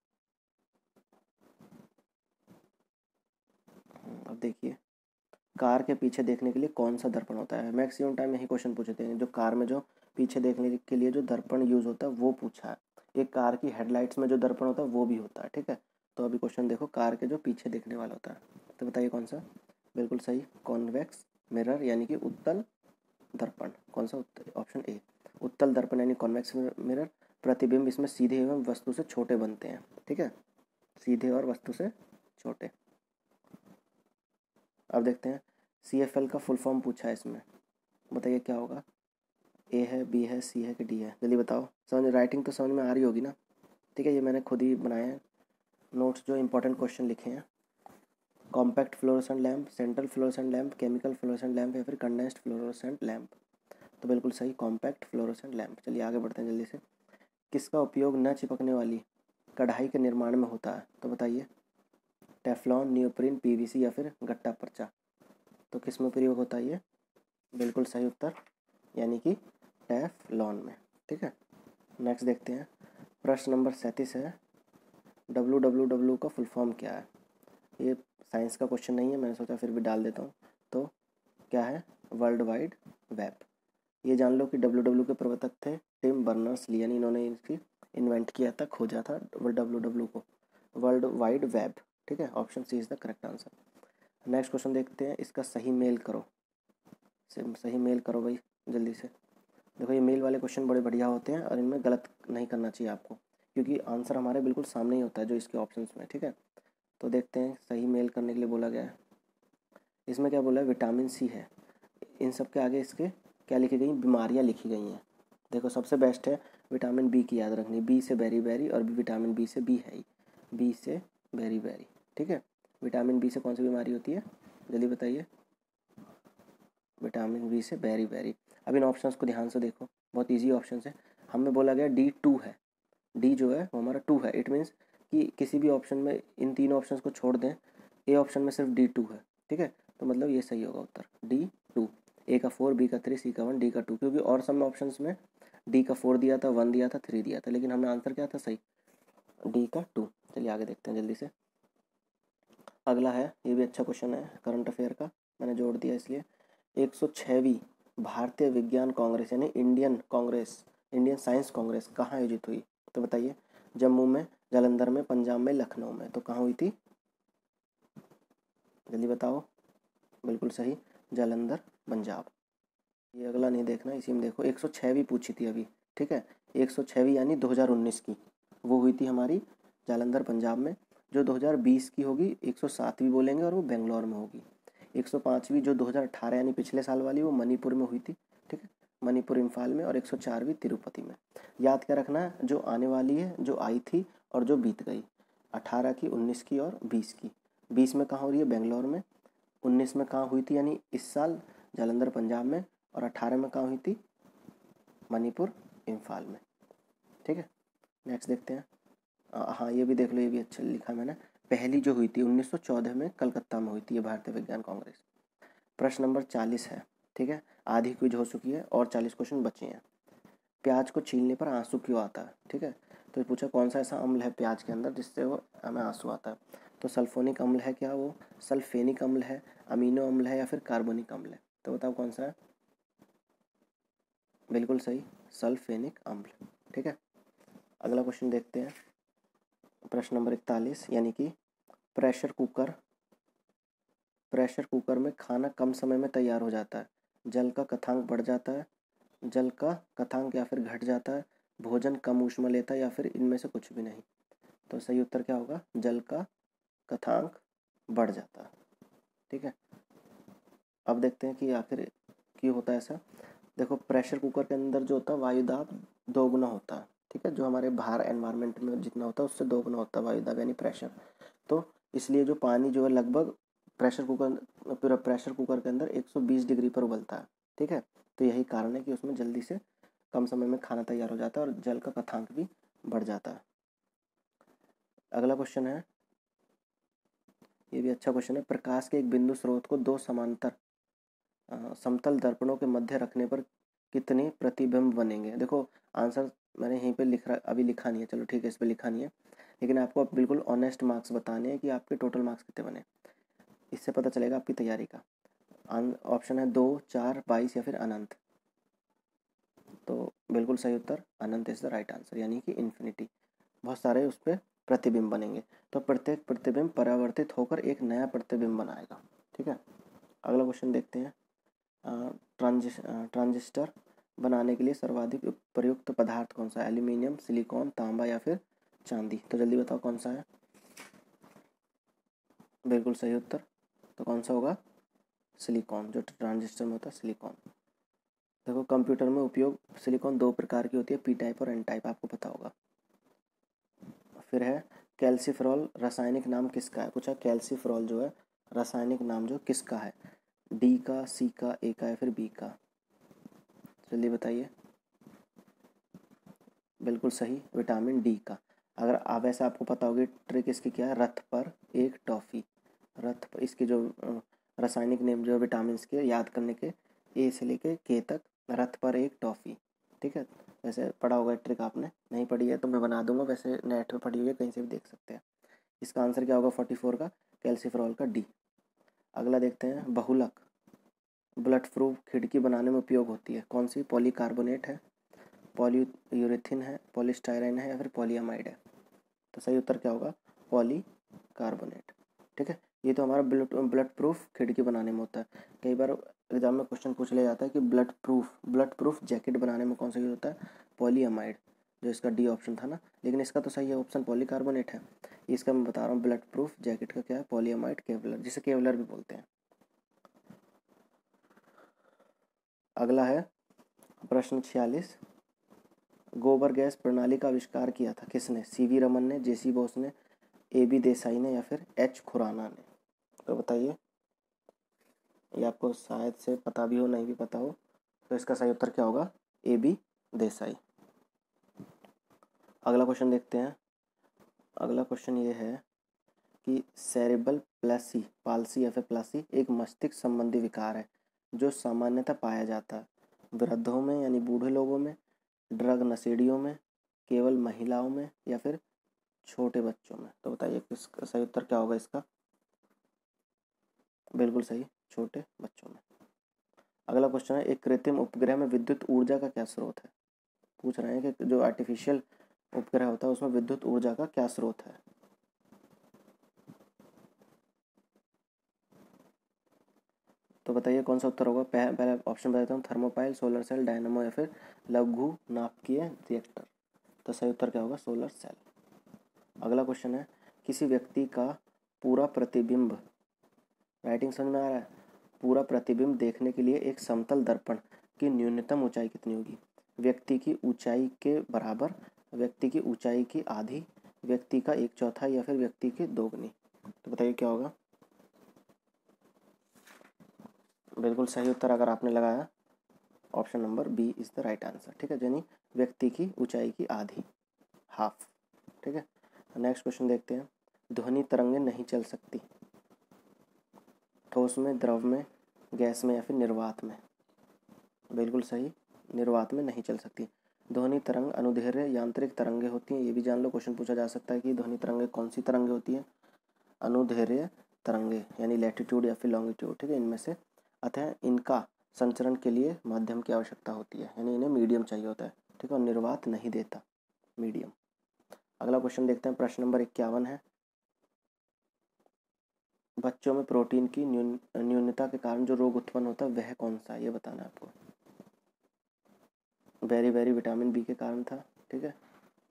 अब देखिए, कार के पीछे देखने के लिए कौन सा दर्पण होता है। मैक्सिमम टाइम यही क्वेश्चन पूछते हैं, जो कार में जो पीछे देखने के लिए जो दर्पण यूज़ होता है वो पूछा है। एक कार की हेडलाइट्स में जो दर्पण होता है वो भी होता है, ठीक है। तो अभी क्वेश्चन देखो, कार के जो पीछे देखने वाला होता है, तो बताइए कौन सा। बिल्कुल सही, कॉन्वेक्स मिरर, यानी कि उत्तल दर्पण। कौन सा, उत्तल, ऑप्शन ए उत्तल दर्पण यानी कॉन्वेक्स मिरर। प्रतिबिंब इसमें सीधे एवं वस्तु से छोटे बनते हैं, ठीक है, सीधे और वस्तु से छोटे। अब देखते हैं सी एफ एल का फुल फॉर्म पूछा है इसमें, बताइए क्या होगा। ए है, बी है, सी है कि डी है, जल्दी बताओ। समझ, राइटिंग तो समझ में आ रही होगी ना, ठीक है। ये मैंने खुद ही बनाए हैं नोट्स, जो इंपॉर्टेंट क्वेश्चन लिखे हैं। Compact fluorescent lamp, central fluorescent lamp, chemical fluorescent lamp या फिर कंडेंस्ड फ्लोरोसेंट लैम्प। तो बिल्कुल सही, कॉम्पैक्ट फ्लोरोसेंट लैम्प। चलिए आगे बढ़ते हैं जल्दी से। किसका उपयोग न चिपकने वाली कढ़ाई के निर्माण में होता है, तो बताइए। Teflon, neoprene, P V C या फिर गट्टा पर्चा। तो किस में प्रयोग होता है ये, बिल्कुल सही उत्तर, यानी कि टेफ्लॉन में, ठीक है। नेक्स्ट देखते हैं प्रश्न नंबर सैंतीस है, डब्ल्यू डब्ल्यू डब्ल्यू का फुल फॉर्म क्या है। ये साइंस का क्वेश्चन नहीं है, मैंने सोचा फिर भी डाल देता हूँ। तो क्या है, वर्ल्ड वाइड वेब। ये जान लो कि डब्ल्यू डब्ल्यू के प्रवर्तक थे टिम बर्नर्स ली, यानी इन्होंने इसकी इन्वेंट किया था, खोजा था डब्ल्यू डब्ल्यू को, वर्ल्ड वाइड वेब। ठीक है, option C is the correct answer. Next question देखते हैं, इसका सही मेल करो, सही मेल करो भाई जल्दी से। देखो ये मेल वाले क्वेश्चन बड़े बढ़िया होते हैं और इनमें गलत नहीं करना चाहिए आपको, क्योंकि आंसर हमारे बिल्कुल सामने ही होता है जो इसके ऑप्शंस में। ठीक है, तो देखते हैं सही मेल करने के लिए बोला गया है। इसमें क्या बोला है, विटामिन सी है। इन सब के आगे इसके क्या लिखी गई, बीमारियाँ लिखी गई हैं। देखो सबसे बेस्ट है विटामिन बी की याद रखनी, बी से बेरी बेरी, और भी विटामिन बी से बी है ही, बी से बेरी बेरी। ठीक है, विटामिन बी से कौन सी बीमारी होती है, जल्दी बताइए। विटामिन बी से बेरी बेरी। अब इन ऑप्शंस को ध्यान से देखो, बहुत इजी ऑप्शन है। हमें बोला गया डी टू है, डी जो है वो हमारा टू है। इट मीन्स कि किसी भी ऑप्शन में इन तीनों ऑप्शंस को छोड़ दें, ए ऑप्शन में सिर्फ डी टू है। ठीक है, तो मतलब ये सही होगा उत्तर, डी टू। ए का फोर, बी का थ्री, सी का वन, डी का टू, क्योंकि और सब ऑप्शंस में डी का फोर दिया था, वन दिया था, थ्री दिया था, लेकिन हमें आंसर क्या था सही, डी का टू। चलिए आगे देखते हैं जल्दी से। अगला है, ये भी अच्छा क्वेश्चन है करंट अफेयर का, मैंने जोड़ दिया इसलिए। एक सौ छवीं भारतीय विज्ञान कांग्रेस यानी Indian congress, Indian science congress कहाँ आयोजित हुई, तो बताइए। जम्मू में, जालंधर में, पंजाब में, लखनऊ में, तो कहाँ हुई थी, जल्दी बताओ। बिल्कुल सही, जालंधर पंजाब। ये अगला नहीं देखना, इसी में देखो। एक सौ छवीं पूछी थी अभी। ठीक है, एक सौ छवीं यानी दो हज़ार उन्नीस की, वो हुई थी हमारी जालंधर पंजाब में। जो दो हज़ार बीस की होगी एक सौ सातवीं बोलेंगे और वो बेंगलोर में होगी। एक सौ पाँचवीं जो दो हज़ार अठारह यानी पिछले साल वाली, वो मणिपुर में हुई थी। ठीक है, मणिपुर इम्फाल में। और एक सौ चारवीं तिरुपति में। याद क्या रखना है, जो आने वाली है, जो आई थी और जो बीत गई, अठारह की, उन्नीस की और बीस की। बीस में कहाँ हो रही है, बेंगलोर में। उन्नीस में कहाँ हुई थी यानी इस साल, जालंधर पंजाब में। और अठारह में कहाँ हुई थी, मणिपुर इम्फाल में। ठीक है, नेक्स्ट देखते हैं। हाँ ये भी देख लो, ये भी अच्छा लिखा मैंने। पहली जो हुई थी उन्नीस सौ चौदह में कलकत्ता में हुई थी ये भारतीय विज्ञान कांग्रेस। प्रश्न नंबर चालीस है। ठीक है, आधी क्विज हो चुकी है और चालीस क्वेश्चन बचे हैं। प्याज को छीलने पर आंसू क्यों आता है। ठीक है, तो पूछा कौन सा ऐसा अम्ल है प्याज के अंदर जिससे वो हमें आंसू आता है। तो सल्फोनिक अम्ल है क्या, वो सल्फेनिक अम्ल है, अमीनो अम्ल है, या फिर कार्बोनिक अम्ल है, तो बताओ कौन सा है। बिल्कुल सही, सल्फेनिक अम्ल। ठीक है, अगला क्वेश्चन देखते हैं। प्रश्न नंबर इकतालीस, यानी कि प्रेशर कुकर, प्रेशर कुकर में खाना कम समय में तैयार हो जाता है। जल का कथांक बढ़ जाता है, जल का कथांक या फिर घट जाता है, भोजन कम ऊष्मा लेता है, या फिर इनमें से कुछ भी नहीं। तो सही उत्तर क्या होगा, जल का कथांक बढ़ जाता है। ठीक है, अब देखते हैं कि आखिर क्यों होता है ऐसा। देखो प्रेशर कुकर के अंदर जो होता है वायुदाब दोगुना होता है। ठीक है, जो हमारे बाहर एनवायरनमेंट में जितना होता है उससे दोगुना होता है वायुदाब यानी प्रेशर। तो इसलिए जो पानी जो है लगभग प्रेशर कुकर, पूरा प्रेशर कुकर के अंदर एक सौ बीस डिग्री पर उबलता है। ठीक है, तो यही कारण है कि उसमें जल्दी से कम समय में खाना तैयार हो जाता है और जल का कथांक भी बढ़ जाता है। अगला क्वेश्चन है, ये भी अच्छा क्वेश्चन है। प्रकाश के एक बिंदु स्रोत को दो समांतर समतल दर्पणों के मध्य रखने पर कितने प्रतिबिंब बनेंगे। देखो आंसर मैंने यहीं पे लिख रहा, अभी लिखा नहीं है, चलो ठीक है इस पर लिखा नहीं है, लेकिन आपको अब बिल्कुल ऑनेस्ट मार्क्स बताने हैं कि आपके टोटल मार्क्स कितने बने, इससे पता चलेगा आपकी तैयारी का। ऑप्शन है दो, चार, बाईस या फिर अनंत। तो बिल्कुल सही उत्तर अनंत इज़ द राइट आंसर, यानी कि इन्फिनिटी, बहुत सारे उस पर प्रतिबिंब बनेंगे। तो प्रत्येक प्रतिबिंब परावर्तित होकर एक नया प्रतिबिंब बनाएगा। ठीक है, अगला क्वेश्चन देखते हैं। ट्रांजिस ट्रांजिस्टर बनाने के लिए सर्वाधिक प्रयुक्त पदार्थ कौन सा है, एल्यूमिनियम, सिलिकॉन, तांबा या फिर चांदी, तो जल्दी बताओ कौन सा है। बिल्कुल सही उत्तर, तो कौन सा होगा, सिलिकॉन, जो ट्रांजिस्टर में होता है सिलिकॉन। देखो कंप्यूटर में उपयोग सिलिकॉन दो प्रकार की होती है, पी टाइप और एन टाइप, आपको पता होगा। फिर है कैल्सीफेरॉल रासायनिक नाम किसका है, पूछा कैल्सीफेरॉल जो है रासायनिक नाम जो किसका है, डी का, सी का, ए का या फिर बी का, जल्दी बताइए। बिल्कुल सही, विटामिन डी का। अगर आप ऐसा आपको पता होगी ट्रिक इसकी क्या है, रथ पर एक टॉफ़ी, रथ पर इसकी जो रासायनिक नेम जो विटामिन के याद करने के, ए से लेके के तक, रथ पर एक टॉफ़ी। ठीक है, वैसे पढ़ा होगा ट्रिक, आपने नहीं पढ़ी है तो मैं बना दूंगा, वैसे नेट पे पढ़ी हुई है कहीं से भी देख सकते हैं। इसका आंसर क्या होगा फोर्टी फोर का, कैल्सिफेरॉल का डी। अगला देखते हैं, बहुलक बुलेट प्रूफ खिड़की बनाने में उपयोग होती है, कौन सी? पॉलीकार्बोनेट है, पॉलीयूरेथिन है, पॉलीस्टायरीन है या फिर पॉलीअमाइड है। तो सही उत्तर क्या होगा? पॉलीकार्बोनेट। ठीक है, ये तो हमारा बुलेट बुलेट प्रूफ खिड़की बनाने में होता है। कई बार एग्जाम में क्वेश्चन पूछ लिया जाता है कि blood proof blood proof jacket बनाने में कौन सा यूज होता है? पॉलीअमाइड, जो इसका डी ऑप्शन था ना, लेकिन इसका तो सही है ऑप्शन पॉलीकार्बोनेट है। इसका मैं बता रहा हूँ, ब्लड प्रूफ जैकेट का क्या है? पॉलीअमाइड केवलर, जिसे केवलर भी बोलते हैं। अगला है प्रश्न छियालीस, गोबर गैस प्रणाली का आविष्कार किया था किसने? सी वी रमन ने, जे सी बोस ने, ए बी देसाई ने या फिर एच खुराना ने। तो बताइए, ये आपको शायद से पता भी हो, नहीं भी पता हो, तो इसका सही उत्तर क्या होगा? A B Desai. अगला क्वेश्चन देखते हैं। अगला क्वेश्चन ये है कि सेरेब्रल प्लेसी पाल्सी या फिर प्लासी एक मस्तिष्क संबंधी विकार है जो सामान्यतः पाया जाता है वृद्धों में यानी बूढ़े लोगों में, ड्रग नशेड़ियों में, केवल महिलाओं में या फिर छोटे बच्चों में। तो बताइए किसका सही उत्तर क्या होगा इसका? बिल्कुल सही, छोटे बच्चों में। अगला क्वेश्चन है, एक कृत्रिम उपग्रह में विद्युत ऊर्जा का क्या स्रोत है? पूछ रहे हैं कि जो आर्टिफिशियल उपग्रह होता है उसमें विद्युत ऊर्जा का क्या स्रोत है? तो बताइए कौन सा उत्तर होगा? पहले ऑप्शन बताता हूँ, थर्मोपाइल, सोलर सेल, डायनामो या फिर लघु नाभिकीय रिएक्टर। तो सही उत्तर क्या होगा? Solar cell. अगला क्वेश्चन है, किसी व्यक्ति का पूरा प्रतिबिंब, राइटिंग समझ में आ रहा है? पूरा प्रतिबिंब देखने के लिए एक समतल दर्पण की न्यूनतम ऊंचाई कितनी होगी? व्यक्ति की ऊंचाई के बराबर, व्यक्ति की ऊंचाई की आधी, व्यक्ति का एक चौथाई या फिर व्यक्ति की दोगुनी। तो बताइए क्या होगा? बिल्कुल सही उत्तर अगर आपने लगाया, option number B is the right answer. ठीक है, यानी व्यक्ति की ऊंचाई की आधी, हाफ। ठीक है, नेक्स्ट क्वेश्चन देखते हैं, ध्वनि तरंगें नहीं चल सकती, ठोस में, द्रव में, गैस में या फिर निर्वात में? बिल्कुल सही, निर्वात में नहीं चल सकती। ध्वनि तरंग अनुदैर्ध्य यांत्रिक तरंगें होती हैं, ये भी जान लो, क्वेश्चन पूछा जा सकता है कि ध्वनि तरंगें कौन सी तरंगें होती हैं? अनुदैर्ध्य तरंगें यानी लैटिट्यूड या फिर लॉन्गिट्यूड। ठीक है, इनमें से, अतः इनका संचरण के लिए माध्यम की आवश्यकता होती है, यानी इन्हें मीडियम चाहिए होता है। ठीक है, और निर्वात नहीं देता, मीडियम। अगला क्वेश्चन देखते हैं, प्रश्न नंबर इक्यावन है, बच्चों में प्रोटीन की न्यून न्यूनता के कारण जो रोग उत्पन्न होता है वह कौन सा है? ये बताना है आपको। वेरी वेरी विटामिन बी के कारण था। ठीक है,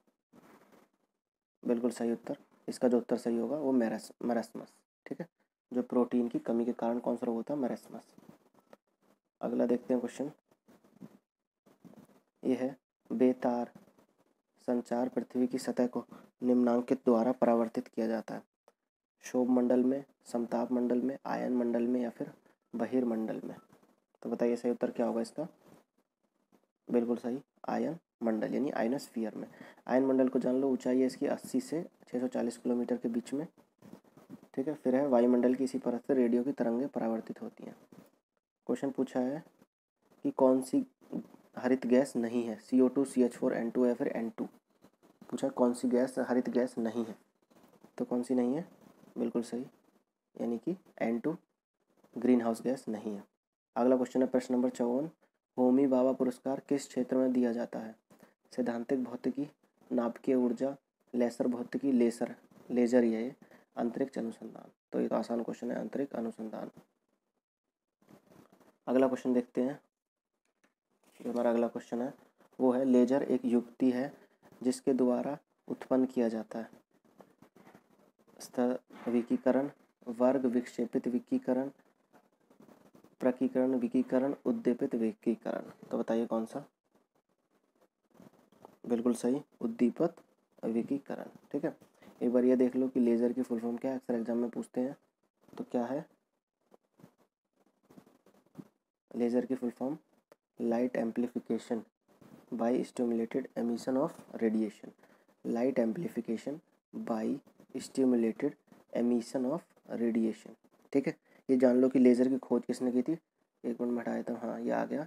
बिल्कुल सही उत्तर। इसका जो उत्तर सही होगा वो मेरस मेरस्मस। ठीक है, जो प्रोटीन की कमी के कारण कौन सा रोग होता है? मेरस्मस। अगला देखते हैं क्वेश्चन, ये है, बेतार संचार पृथ्वी की सतह को निम्नांकित द्वारा परावर्तित किया जाता है, शोभ मंडल में, समताप मंडल में, आयन मंडल में या फिर बहिर्मंडल में? तो बताइए सही उत्तर क्या होगा इसका? बिल्कुल सही, आयन मंडल यानी आयनोस्फीयर में। आयन मंडल को जान लो, ऊंचाई है इसकी अस्सी से छः सौ चालीस किलोमीटर के बीच में। ठीक है, फिर है वायुमंडल की इसी परत से रेडियो की तरंगें परावर्तित होती हैं। क्वेश्चन पूछा है कि कौन सी हरित गैस नहीं है? C O two, C H four, N two या फिर एन टू? पूछा कौन सी गैस हरित गैस नहीं है, तो कौन सी नहीं है? बिल्कुल सही, यानी कि N two green house gas नहीं है। अगला क्वेश्चन है प्रश्न नंबर चौवन, होमी भाभा पुरस्कार किस क्षेत्र में दिया जाता है? सैद्धांतिक भौतिकी, नाभिकीय ऊर्जा, लेसर भौतिकी, लेसर लेजर, ये अंतरिक्ष अनुसंधान। तो ये तो आसान क्वेश्चन है, अंतरिक्ष अनुसंधान। अगला क्वेश्चन देखते हैं, जो हमारा अगला क्वेश्चन है वो है, लेजर एक युक्ति है जिसके द्वारा उत्पन्न किया जाता है स्थविकीकरण, वर्ग विक्षेपित विकीकरण, प्रकीकरण विकीकरण, उद्दीपित विकीकरण। तो बताइए कौन सा? बिल्कुल सही, उद्दीपित विकीकरण। ठीक है, एक बार ये देख लो कि लेज़र की फुल फॉर्म क्या है, अक्सर एग्जाम में पूछते हैं। तो क्या है लेज़र की full form? Light amplification by stimulated emission of radiation, light amplification by stimulated emission of radiation. ठीक है, ये जान लो कि लेज़र की खोज किसने की थी? एक मिनट में हटाया था, हाँ ये आ गया,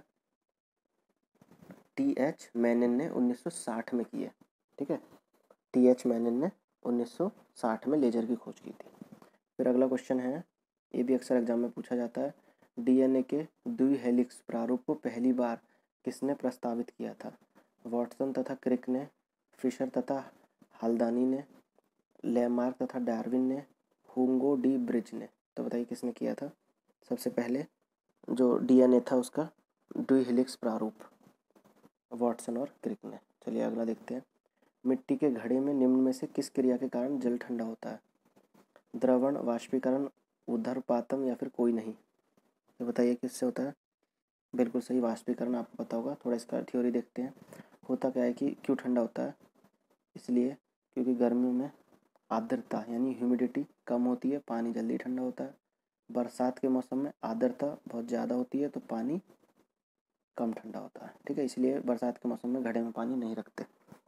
टी एच मैनन ने उन्नीस सौ साठ में की है। ठीक है, टी एच मैनन ने उन्नीस सौ साठ में लेजर की खोज की थी। फिर अगला क्वेश्चन है, ये भी अक्सर एग्जाम में पूछा जाता है, डीएनए के द्विहेलिक्स प्रारूप को पहली बार किसने प्रस्तावित किया था? वाटसन तथा क्रिक ने, फिशर तथा हाल्दानी ने, लेमार्क तथा डार्विन ने, हुंगो डी ब्रिज ने। तो बताइए किसने किया था सबसे पहले जो डीएनए था उसका द्विहेलिक्स प्रारूप? वाटसन और क्रिक ने। चलिए अगला देखते हैं, मिट्टी के घड़े में निम्न में से किस क्रिया के कारण जल ठंडा होता है? द्रवण, वाष्पीकरण, ऊर्ध्वपातन या फिर कोई नहीं? तो बताइए किससे होता है? बिल्कुल सही, वाष्पीकरण। आपको पता होगा, थोड़ा इसका थ्योरी देखते हैं। होता क्या है कि क्यों ठंडा होता है? इसलिए क्योंकि गर्मियों में आर्द्रता यानी ह्यूमिडिटी कम होती है, पानी जल्दी ठंडा होता है। बरसात के मौसम में आर्द्रता बहुत ज़्यादा होती है तो पानी कम ठंडा होता है। ठीक है, इसलिए बरसात के मौसम में घड़े में पानी नहीं रखते।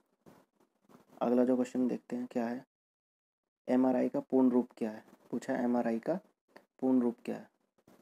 अगला जो क्वेश्चन देखते हैं क्या है, एमआरआई का पूर्ण रूप क्या है? पूछा है एमआरआई का पूर्ण रूप क्या है?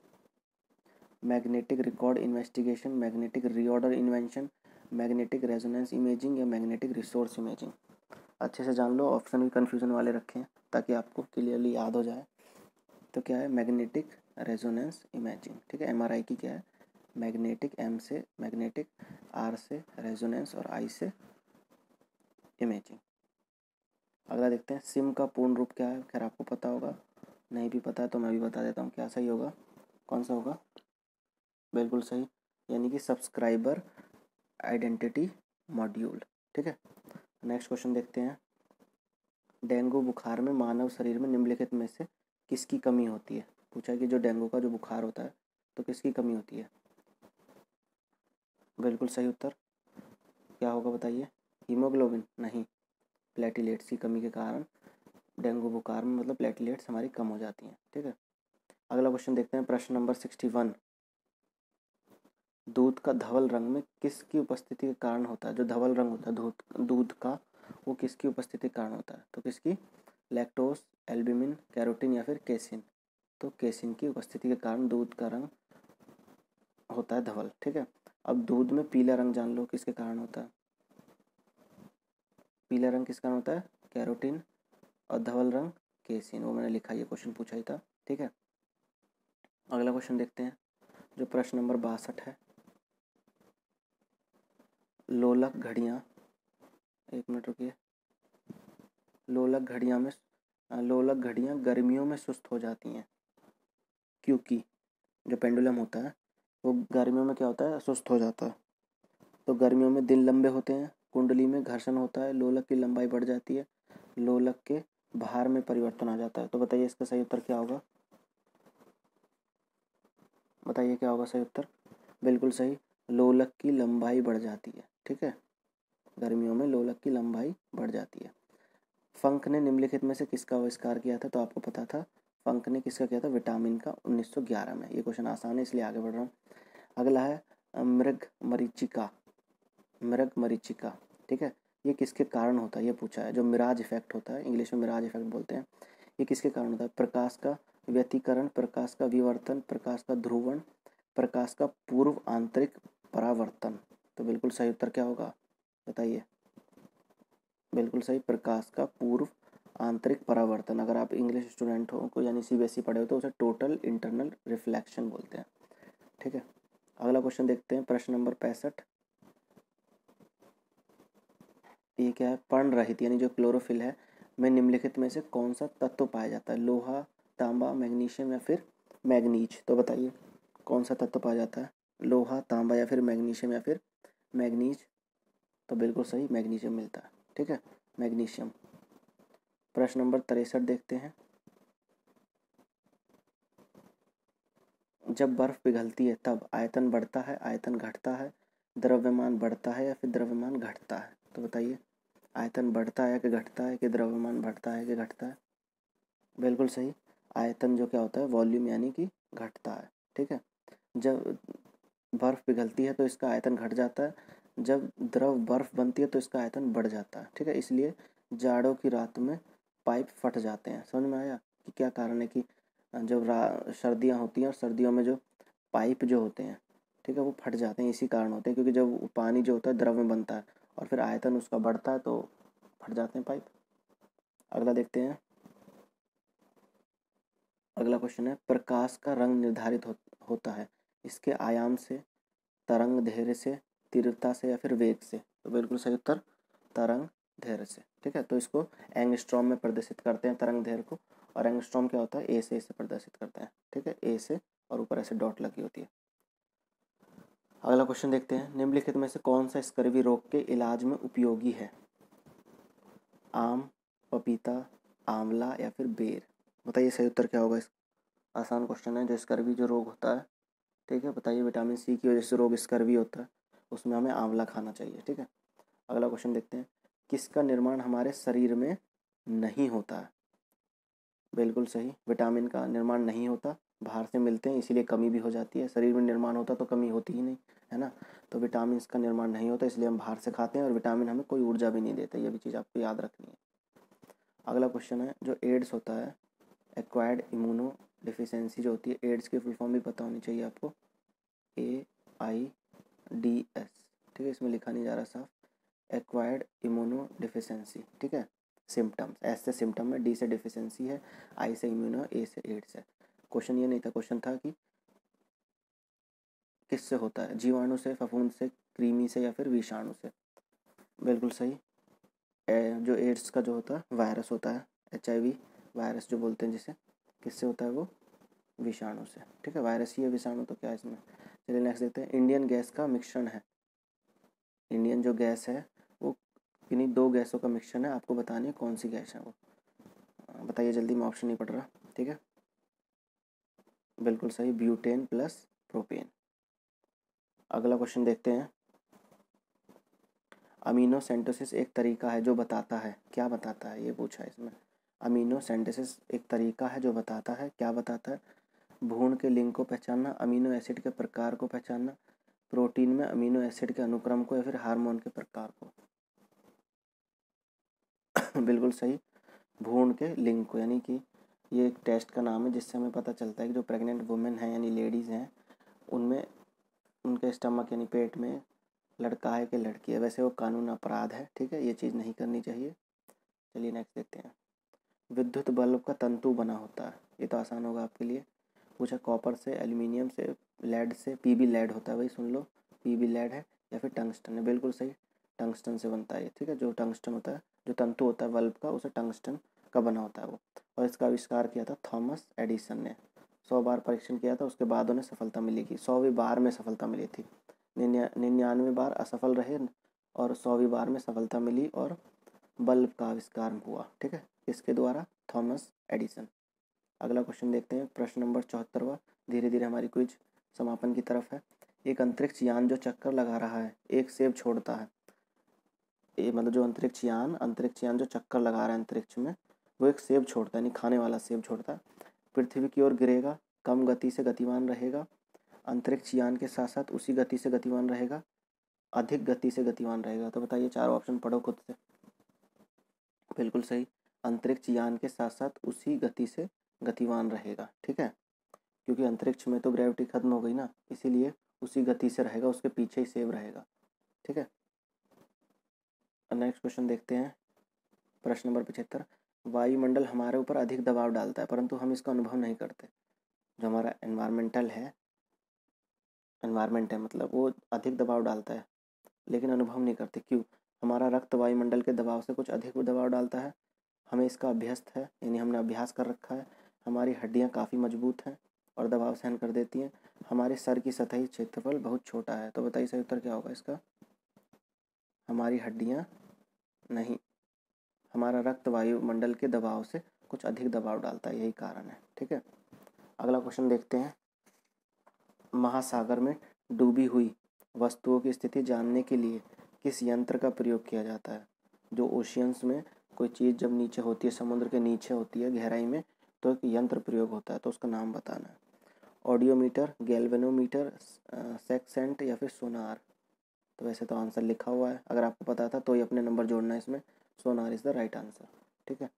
Magnetic record investigation, magnetic reorder invention, magnetic resonance imaging या मैग्नेटिक रिसोर्स इमेजिंग? अच्छे से जान लो, ऑप्शन भी कन्फ्यूजन वाले रखे हैं ताकि आपको क्लियरली याद हो जाए। तो क्या है? Magnetic resonance imaging. ठीक है, एमआरआई की क्या है? मैग्नेटिक, एम से मैग्नेटिक, आर से रेजोनेंस और आई से इमेजिंग। अगला देखते हैं, सिम का पूर्ण रूप क्या है? खैर आपको पता होगा, नहीं भी पता है तो मैं भी बता देता हूँ। क्या सही होगा? कौन सा होगा? बिल्कुल सही, यानी कि सब्सक्राइबर आइडेंटिटी मॉड्यूल। ठीक है, नेक्स्ट क्वेश्चन देखते हैं, डेंगू बुखार में मानव शरीर में निम्नलिखित में से किसकी कमी होती है? पूछा है कि जो डेंगू का जो बुखार होता है तो किसकी कमी होती है? बिल्कुल सही उत्तर क्या होगा बताइए? हीमोग्लोबिन? नहीं, प्लेटिलेट्स की कमी के कारण डेंगू बुखार में मतलब प्लेटिलेट्स हमारी कम हो जाती हैं। ठीक है, अगला क्वेश्चन देखते हैं, प्रश्न नंबर सिक्सटी वन, दूध का धवल रंग में किसकी उपस्थिति के कारण होता है? जो धवल रंग होता है दूध दूध का, वो किसकी उपस्थिति के कारण होता है? तो किसकी? लैक्टोस, एल्ब्यूमिन, कैरोटीन या फिर केसिन? तो केसिन की उपस्थिति के कारण दूध का रंग होता है धवल। ठीक है, अब दूध में पीला रंग जान लो किसके कारण होता है? पीला रंग किस कारण होता है? कैरोटीन, और धवल रंग केसिन। वो मैंने लिखा, ये क्वेश्चन पूछा ही था। ठीक है, अगला क्वेश्चन देखते हैं, जो प्रश्न नंबर बासठ है, लोलक घड़ियाँ, एक मिनट रुकिए, लोलक घड़ियाँ में लोलक घड़ियाँ गर्मियों में सुस्त हो जाती हैं क्योंकि जो पेंडुलम होता है वो गर्मियों में क्या होता है? सुस्त हो जाता है। तो गर्मियों में दिन लंबे होते हैं, कुंडली में घर्षण होता है, लोलक की लंबाई बढ़ जाती है, लोलक के भार में परिवर्तन आ जाता है। तो बताइए इसका सही उत्तर क्या होगा? बताइए क्या होगा सही उत्तर? बिल्कुल सही, लोलक की लंबाई बढ़ जाती है। ठीक है, गर्मियों में लोलक की लंबाई बढ़ जाती है। फंक ने निम्नलिखित में से किसका आविष्कार किया था? तो आपको पता था, फंक ने किसका किया था? विटामिन का, उन्नीस सौ ग्यारह में। ये क्वेश्चन आसान है इसलिए आगे बढ़ रहा हूँ। अगला है मृग मरीचिका, मृग मरीचिका। ठीक है, ये किसके कारण होता है? ये पूछा है, जो मिराज इफेक्ट होता है, इंग्लिश में मिराज इफेक्ट बोलते हैं, ये किसके कारण होता है? प्रकाश का व्यतिकरण, प्रकाश का विवर्तन, प्रकाश का ध्रुवण, प्रकाश का पूर्व आंतरिक परावर्तन? तो बिल्कुल सही उत्तर क्या होगा बताइए? बिल्कुल सही, प्रकाश का पूर्व आंतरिक परावर्तन। अगर आप इंग्लिश स्टूडेंट हो को यानी सीबीएसई पढ़े हो तो उसे टोटल इंटरनल रिफ्लेक्शन बोलते हैं। ठीक है, अगला क्वेश्चन देखते हैं, प्रश्न नंबर पैंसठ, ये क्या है? पर्ण रहित यानी जो क्लोरोफिल है में निम्नलिखित में से कौन सा तत्व पाया जाता है? लोहा, तांबा, मैग्नीशियम या फिर मैग्नीज? तो बताइए कौन सा तत्व पाया जाता है? लोहा, तांबा या फिर मैग्नीशियम या फिर मैग्नीज? तो बिल्कुल सही, मैग्नीशियम मिलता है। ठीक है, मैग्नीशियम। प्रश्न नंबर तिरसठ देखते हैं, जब बर्फ पिघलती है तब आयतन बढ़ता है, आयतन घटता है, द्रव्यमान बढ़ता है या फिर द्रव्यमान घटता है? तो बताइए आयतन बढ़ता है कि घटता है, कि द्रव्यमान बढ़ता है कि घटता है? बिल्कुल सही, आयतन जो क्या होता है? वॉल्यूम, यानी कि घटता है। ठीक है, जब बर्फ़ पिघलती है तो इसका आयतन घट जाता है, जब द्रव बर्फ़ बनती है तो इसका आयतन बढ़ जाता है। ठीक है, इसलिए जाड़ों की रात में पाइप फट जाते हैं। समझ में आया कि क्या कारण है कि जब सर्दियाँ होती हैं और सर्दियों में जो पाइप जो होते हैं, ठीक है, वो फट जाते हैं, इसी कारण होते हैं, क्योंकि जब पानी जो होता है द्रव में बनता है और फिर आयतन उसका बढ़ता है तो फट जाते हैं पाइप। अगला देखते हैं। अगला क्वेश्चन है, प्रकाश का रंग निर्धारित हो, होता है इसके आयाम से, तरंग धैर्य से, तीव्रता से या फिर वेग से। तो बिल्कुल सही उत्तर तरंग धैर्य से। ठीक है, तो इसको एंगस्ट्रॉम में प्रदर्शित करते हैं तरंग धैर्य को, और एंगस्ट्रॉम क्या होता है, ए से इसे प्रदर्शित करते हैं। ठीक है, ए से, और ऊपर ऐसे डॉट लगी होती है। अगला क्वेश्चन देखते हैं, निम्नलिखित में से कौन सा स्कर्वी रोग के इलाज में उपयोगी है? आम, पपीता, आंवला या फिर बेर। बताइए सही उत्तर क्या होगा। इस आसान क्वेश्चन है। जो स्कर्वी जो रोग होता है, ठीक है, बताइए, विटामिन सी की वजह से रोग स्कर्वी होता है, उसमें हमें आंवला खाना चाहिए। ठीक है, अगला क्वेश्चन देखते हैं, किसका निर्माण हमारे शरीर में नहीं होता है? बिल्कुल सही, विटामिन का निर्माण नहीं होता, बाहर से मिलते हैं इसीलिए कमी भी हो जाती है। शरीर में निर्माण होता तो कमी होती ही नहीं, है ना। तो विटामिन का निर्माण नहीं होता इसलिए हम बाहर से खाते हैं, और विटामिन हमें कोई ऊर्जा भी नहीं देता, ये भी चीज़ आपको याद रखनी है। अगला क्वेश्चन है, जो एड्स होता है, एक्वायर्ड इम्यूनो डिफिशेंसी जो होती है, एड्स की फुल फॉर्म भी पता होनी चाहिए आपको, ए आई डी एस। ठीक है, इसमें लिखा नहीं जा रहा साफ, एक्वायर्ड इम्यूनो डिफिशेंसी। ठीक है, सिम्टम्स, एस से सिम्टम है, डी से डिफिशेंसी है, आई से इम्यूनो, ए से एड्स है। क्वेश्चन ये नहीं था, क्वेश्चन था कि किससे होता है, जीवाणु से, फफूंद से, कृमि से या फिर विषाणु से। बिल्कुल सही, ए, जो एड्स का जो होता है वायरस होता है, एच आई वी वायरस जो बोलते हैं जिसे, किससे होता है वो, विषाणु से। ठीक है, वायरस ही है, विषाणु तो क्या है इसमें। चलिए नेक्स्ट देखते हैं, इंडियन गैस का मिश्रण है, इंडियन जो गैस है वो किन्हीं दो गैसों का मिश्रण है, आपको बतानी है कौन सी गैस है वो। बताइए जल्दी, मैं ऑप्शन नहीं पढ़ रहा। ठीक है, बिल्कुल सही, ब्यूटेन प्लस प्रोपेन। अगला क्वेश्चन देखते हैं, अमीनो सेंटोसिस एक तरीका है जो बताता है, क्या बताता है, ये पूछा है इसमें। अमीनो सेंटोसिस एक तरीका है जो बताता है, क्या बताता है? भ्रूण के लिंग को पहचानना, अमीनो एसिड के प्रकार को पहचानना, प्रोटीन में अमीनो एसिड के अनुक्रम को, या फिर हार्मोन के प्रकार को। बिल्कुल सही, भ्रूण के लिंग को, यानी कि ये एक टेस्ट का नाम है जिससे हमें पता चलता है कि जो प्रेग्नेंट वुमेन हैं यानी लेडीज़ हैं, उनमें उनके स्टमक यानी पेट में लड़का है कि लड़की है। वैसे वो कानून अपराध है, ठीक है, ये चीज़ नहीं करनी चाहिए। चलिए नेक्स्ट देखते हैं, विद्युत बल्ब का तंतु बना होता है, ये तो आसान होगा आपके लिए। पूछा कॉपर से, एल्यूमिनियम से, लेड से, पीबी लेड होता है, भाई सुन लो, पीबी लेड है, या फिर टंगस्टन है। बिल्कुल सही, टंगस्टन से बनता है। ठीक है, जो टंगस्टन होता है, जो तंतु होता है बल्ब का, उसे टंगस्टन का बना होता है वो। और इसका आविष्कार किया था थॉमस एडिसन ने। सौ बार परीक्षण किया था, उसके बाद उन्हें सफलता मिली थी, सौवीं बार में सफलता मिली थी। निन्यानवे बार असफल रहे और सौवीं बार में सफलता मिली, और बल्ब का आविष्कार हुआ। ठीक है, किसके द्वारा? Thomas Edison. अगला क्वेश्चन देखते हैं, प्रश्न नंबर चौहत्तरवा। धीरे धीरे हमारी क्विज समापन की तरफ है। एक अंतरिक्ष यान जो चक्कर लगा रहा है एक सेब छोड़ता है, ये मतलब जो अंतरिक्ष यान अंतरिक्ष यान जो चक्कर लगा रहा है अंतरिक्ष में, वो एक सेब छोड़ता है, यानी खाने वाला सेब छोड़ता है। पृथ्वी की ओर गिरेगा, कम गति से गतिमान रहेगा, अंतरिक्ष यान के साथ साथ उसी गति से गतिमान रहेगा, अधिक गति से गतिमान रहेगा। तो बताइए, चारों ऑप्शन पढ़ो खुद से। बिल्कुल सही, अंतरिक्ष यान के साथ साथ उसी गति से गतिमान रहेगा। ठीक है, क्योंकि अंतरिक्ष में तो ग्रेविटी खत्म हो गई ना, इसीलिए उसी गति से रहेगा, उसके पीछे ही सेब रहेगा। ठीक है, नेक्स्ट क्वेश्चन देखते हैं, प्रश्न नंबर पचहत्तर। वायुमंडल हमारे ऊपर अधिक दबाव डालता है परंतु हम इसका अनुभव नहीं करते। जो हमारा एनवायरमेंटल है एनवायरमेंट है मतलब वो अधिक दबाव डालता है लेकिन अनुभव नहीं करते। क्यों? हमारा रक्त वायुमंडल के दबाव से कुछ अधिक दबाव डालता है, हमें इसका अभ्यस्त है, यानी हमने अभ्यास कर रखा है, हमारी हड्डियाँ काफ़ी मजबूत हैं और दबाव सहन कर देती हैं, हमारे सर की सतही क्षेत्रफल बहुत छोटा है। तो बताइए सही उत्तर क्या होगा इसका? हमारी हड्डियाँ नहीं, हमारा रक्त वायुमंडल के दबाव से कुछ अधिक दबाव डालता है, यही कारण है। ठीक है, अगला क्वेश्चन देखते हैं, महासागर में डूबी हुई वस्तुओं की स्थिति जानने के लिए किस यंत्र का प्रयोग किया जाता है? जो ओशियंस में कोई चीज़ जब नीचे होती है, समुद्र के नीचे होती है गहराई में, तो एक यंत्र प्रयोग होता है, तो उसका नाम बताना है। ऑडियोमीटर, गैल्वेनोमीटर, सेक्सेंट या फिर सोनार। तो वैसे तो आंसर लिखा हुआ है, अगर आपको पता था तो ही अपने नंबर जोड़ना है इसमें। Sonar is the right answer. ठीक है,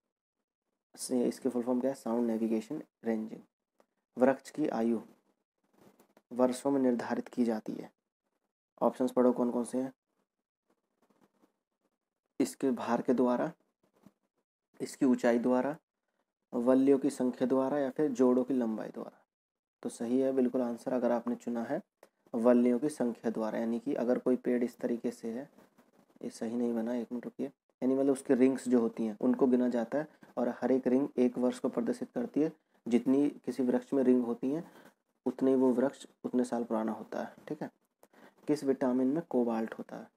इसकी फुल फॉर्म क्या है? Sound navigation ranging. वृक्ष की आयु वर्षों में निर्धारित की जाती है। ऑप्शंस पढ़ो कौन कौन से हैं। इसके भार के द्वारा, इसकी ऊंचाई द्वारा, वल्लियों की संख्या द्वारा, या फिर जोड़ों की लंबाई द्वारा। तो सही है बिल्कुल आंसर अगर आपने चुना है वल्लियों की संख्या द्वारा, यानी कि अगर कोई पेड़ इस तरीके से है, ये सही नहीं बना, एक मिनट रुकिए, यानी मतलब उसकी रिंग्स जो होती हैं उनको गिना जाता है, और हर एक रिंग एक वर्ष को प्रदर्शित करती है। जितनी किसी वृक्ष में रिंग होती हैं उतने वो वृक्ष उतने साल पुराना होता है। ठीक है। किस विटामिन में कोबाल्ट होता है?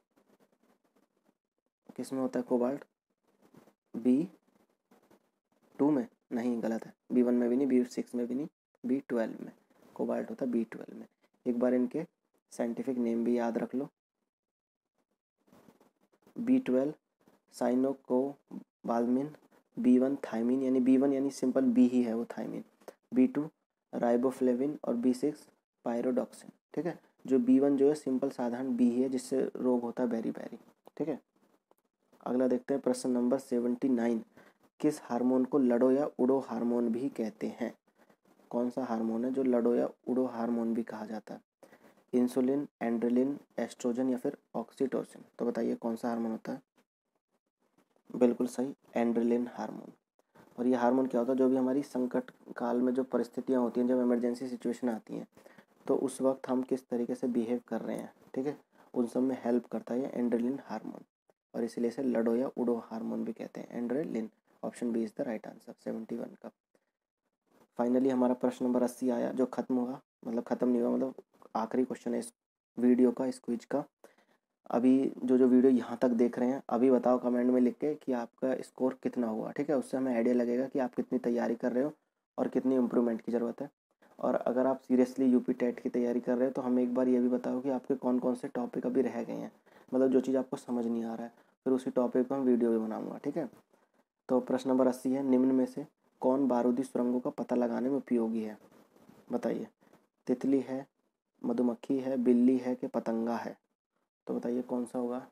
किस में होता है कोबाल्ट? बी टू में? नहीं, गलत है। बी वन में भी नहीं, बी सिक्स में भी नहीं, बी ट्वेल्व में कोबाल्ट होता है, बी ट्वेल्व में। एक बार इनके साइंटिफिक नेम भी याद रख लो। B twelve cyanocobalamin, B one thiamine, यानी बी वन यानी सिंपल बी ही है वो थायमिन, बी टू राइबोफ्लेविन, और बी सिक्स पायरोडॉक्सिन। ठीक है। जो बी वन जो है सिंपल साधारण बी है जिससे रोग होता है बेरी बेरी। ठीक है। अगला देखते हैं प्रश्न नंबर सेवेंटी नाइन। किस हार्मोन को लड़ो या उड़ो हार्मोन भी कहते हैं? कौन सा हार्मोन है जो लड़ो या उड़ो हार्मोन भी कहा जाता है? इंसुलिन, एंड्रेलिन, एस्ट्रोजन, या फिर ऑक्सीटोसिन। तो बताइए कौन सा हार्मोन होता है? बिल्कुल सही, एंड्रेलिन हार्मोन। और ये हार्मोन क्या होता है? जो भी हमारी संकट काल में जो परिस्थितियाँ होती हैं, जब इमरजेंसी सिचुएशन आती हैं, तो उस वक्त हम किस तरीके से बिहेव कर रहे हैं, ठीक है, उन सब में हेल्प करता है ये एंड्रेलिन हार्मोन, और इसलिए इसे लड़ो या उड़ो हार्मोन भी कहते हैं, एंड्रेलिन। Option B is the right answer seventy one का। फाइनली हमारा प्रश्न नंबर अस्सी आया, जो खत्म हुआ, मतलब ख़त्म नहीं हुआ, मतलब आखिरी क्वेश्चन है इस वीडियो का, इस क्विज का। अभी जो जो वीडियो यहाँ तक देख रहे हैं, अभी बताओ कमेंट में लिख के कि आपका स्कोर कितना हुआ। ठीक है। उससे हमें आइडिया लगेगा कि आप कितनी तैयारी कर रहे हो और कितनी इम्प्रूवमेंट की ज़रूरत है। और अगर आप सीरियसली यूपी टेट की तैयारी कर रहे हो तो हमें एक बार ये भी बताओ कि आपके कौन कौन से टॉपिक अभी रह गए हैं, मतलब जो चीज़ आपको समझ नहीं आ रहा है, फिर उसी टॉपिक पर हम वीडियो भी बनाऊँगा। ठीक है। तो प्रश्न नंबर अस्सी है, निम्न में से कौन बारूदी सुरंगों का पता लगाने में उपयोगी है? बताइए। तितली है, मधुमक्खी है, बिल्ली है, कि पतंगा है? तो बताइए कौन सा होगा।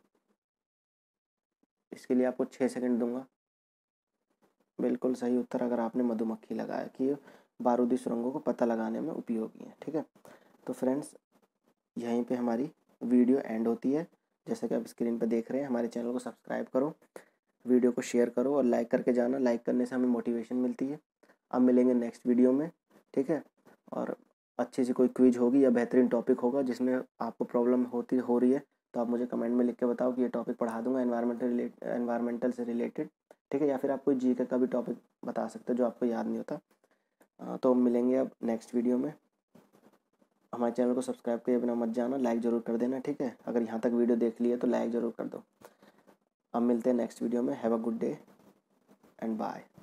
इसके लिए आपको छः सेकंड दूंगा। बिल्कुल सही उत्तर अगर आपने मधुमक्खी लगाया कि बारूदी सुरंगों को पता लगाने में उपयोगी है। ठीक है। तो फ्रेंड्स, यहीं पे हमारी वीडियो एंड होती है। जैसे कि आप स्क्रीन पर देख रहे हैं, हमारे चैनल को सब्सक्राइब करो, वीडियो को शेयर करो और लाइक करके जाना। लाइक करने से हमें मोटिवेशन मिलती है। अब मिलेंगे नेक्स्ट वीडियो में। ठीक है। और अच्छी सी कोई क्विज होगी या बेहतरीन टॉपिक होगा जिसमें आपको प्रॉब्लम होती हो रही है, तो आप मुझे कमेंट में लिख के बताओ कि ये टॉपिक पढ़ा दूंगा एनवायरमेंटल रिलेट एनवायरमेंटल से रिलेटेड। ठीक है। या फिर आप कोई जी के का भी टॉपिक बता सकते हो जो आपको याद नहीं होता। तो मिलेंगे अब नेक्स्ट वीडियो में। हमारे चैनल को सब्सक्राइब किए बिना मत जाना, लाइक ज़रूर कर देना। ठीक है। अगर यहाँ तक वीडियो देख ली है तो लाइक ज़रूर कर दो। अब मिलते हैं नेक्स्ट वीडियो में। Have a good day and bye.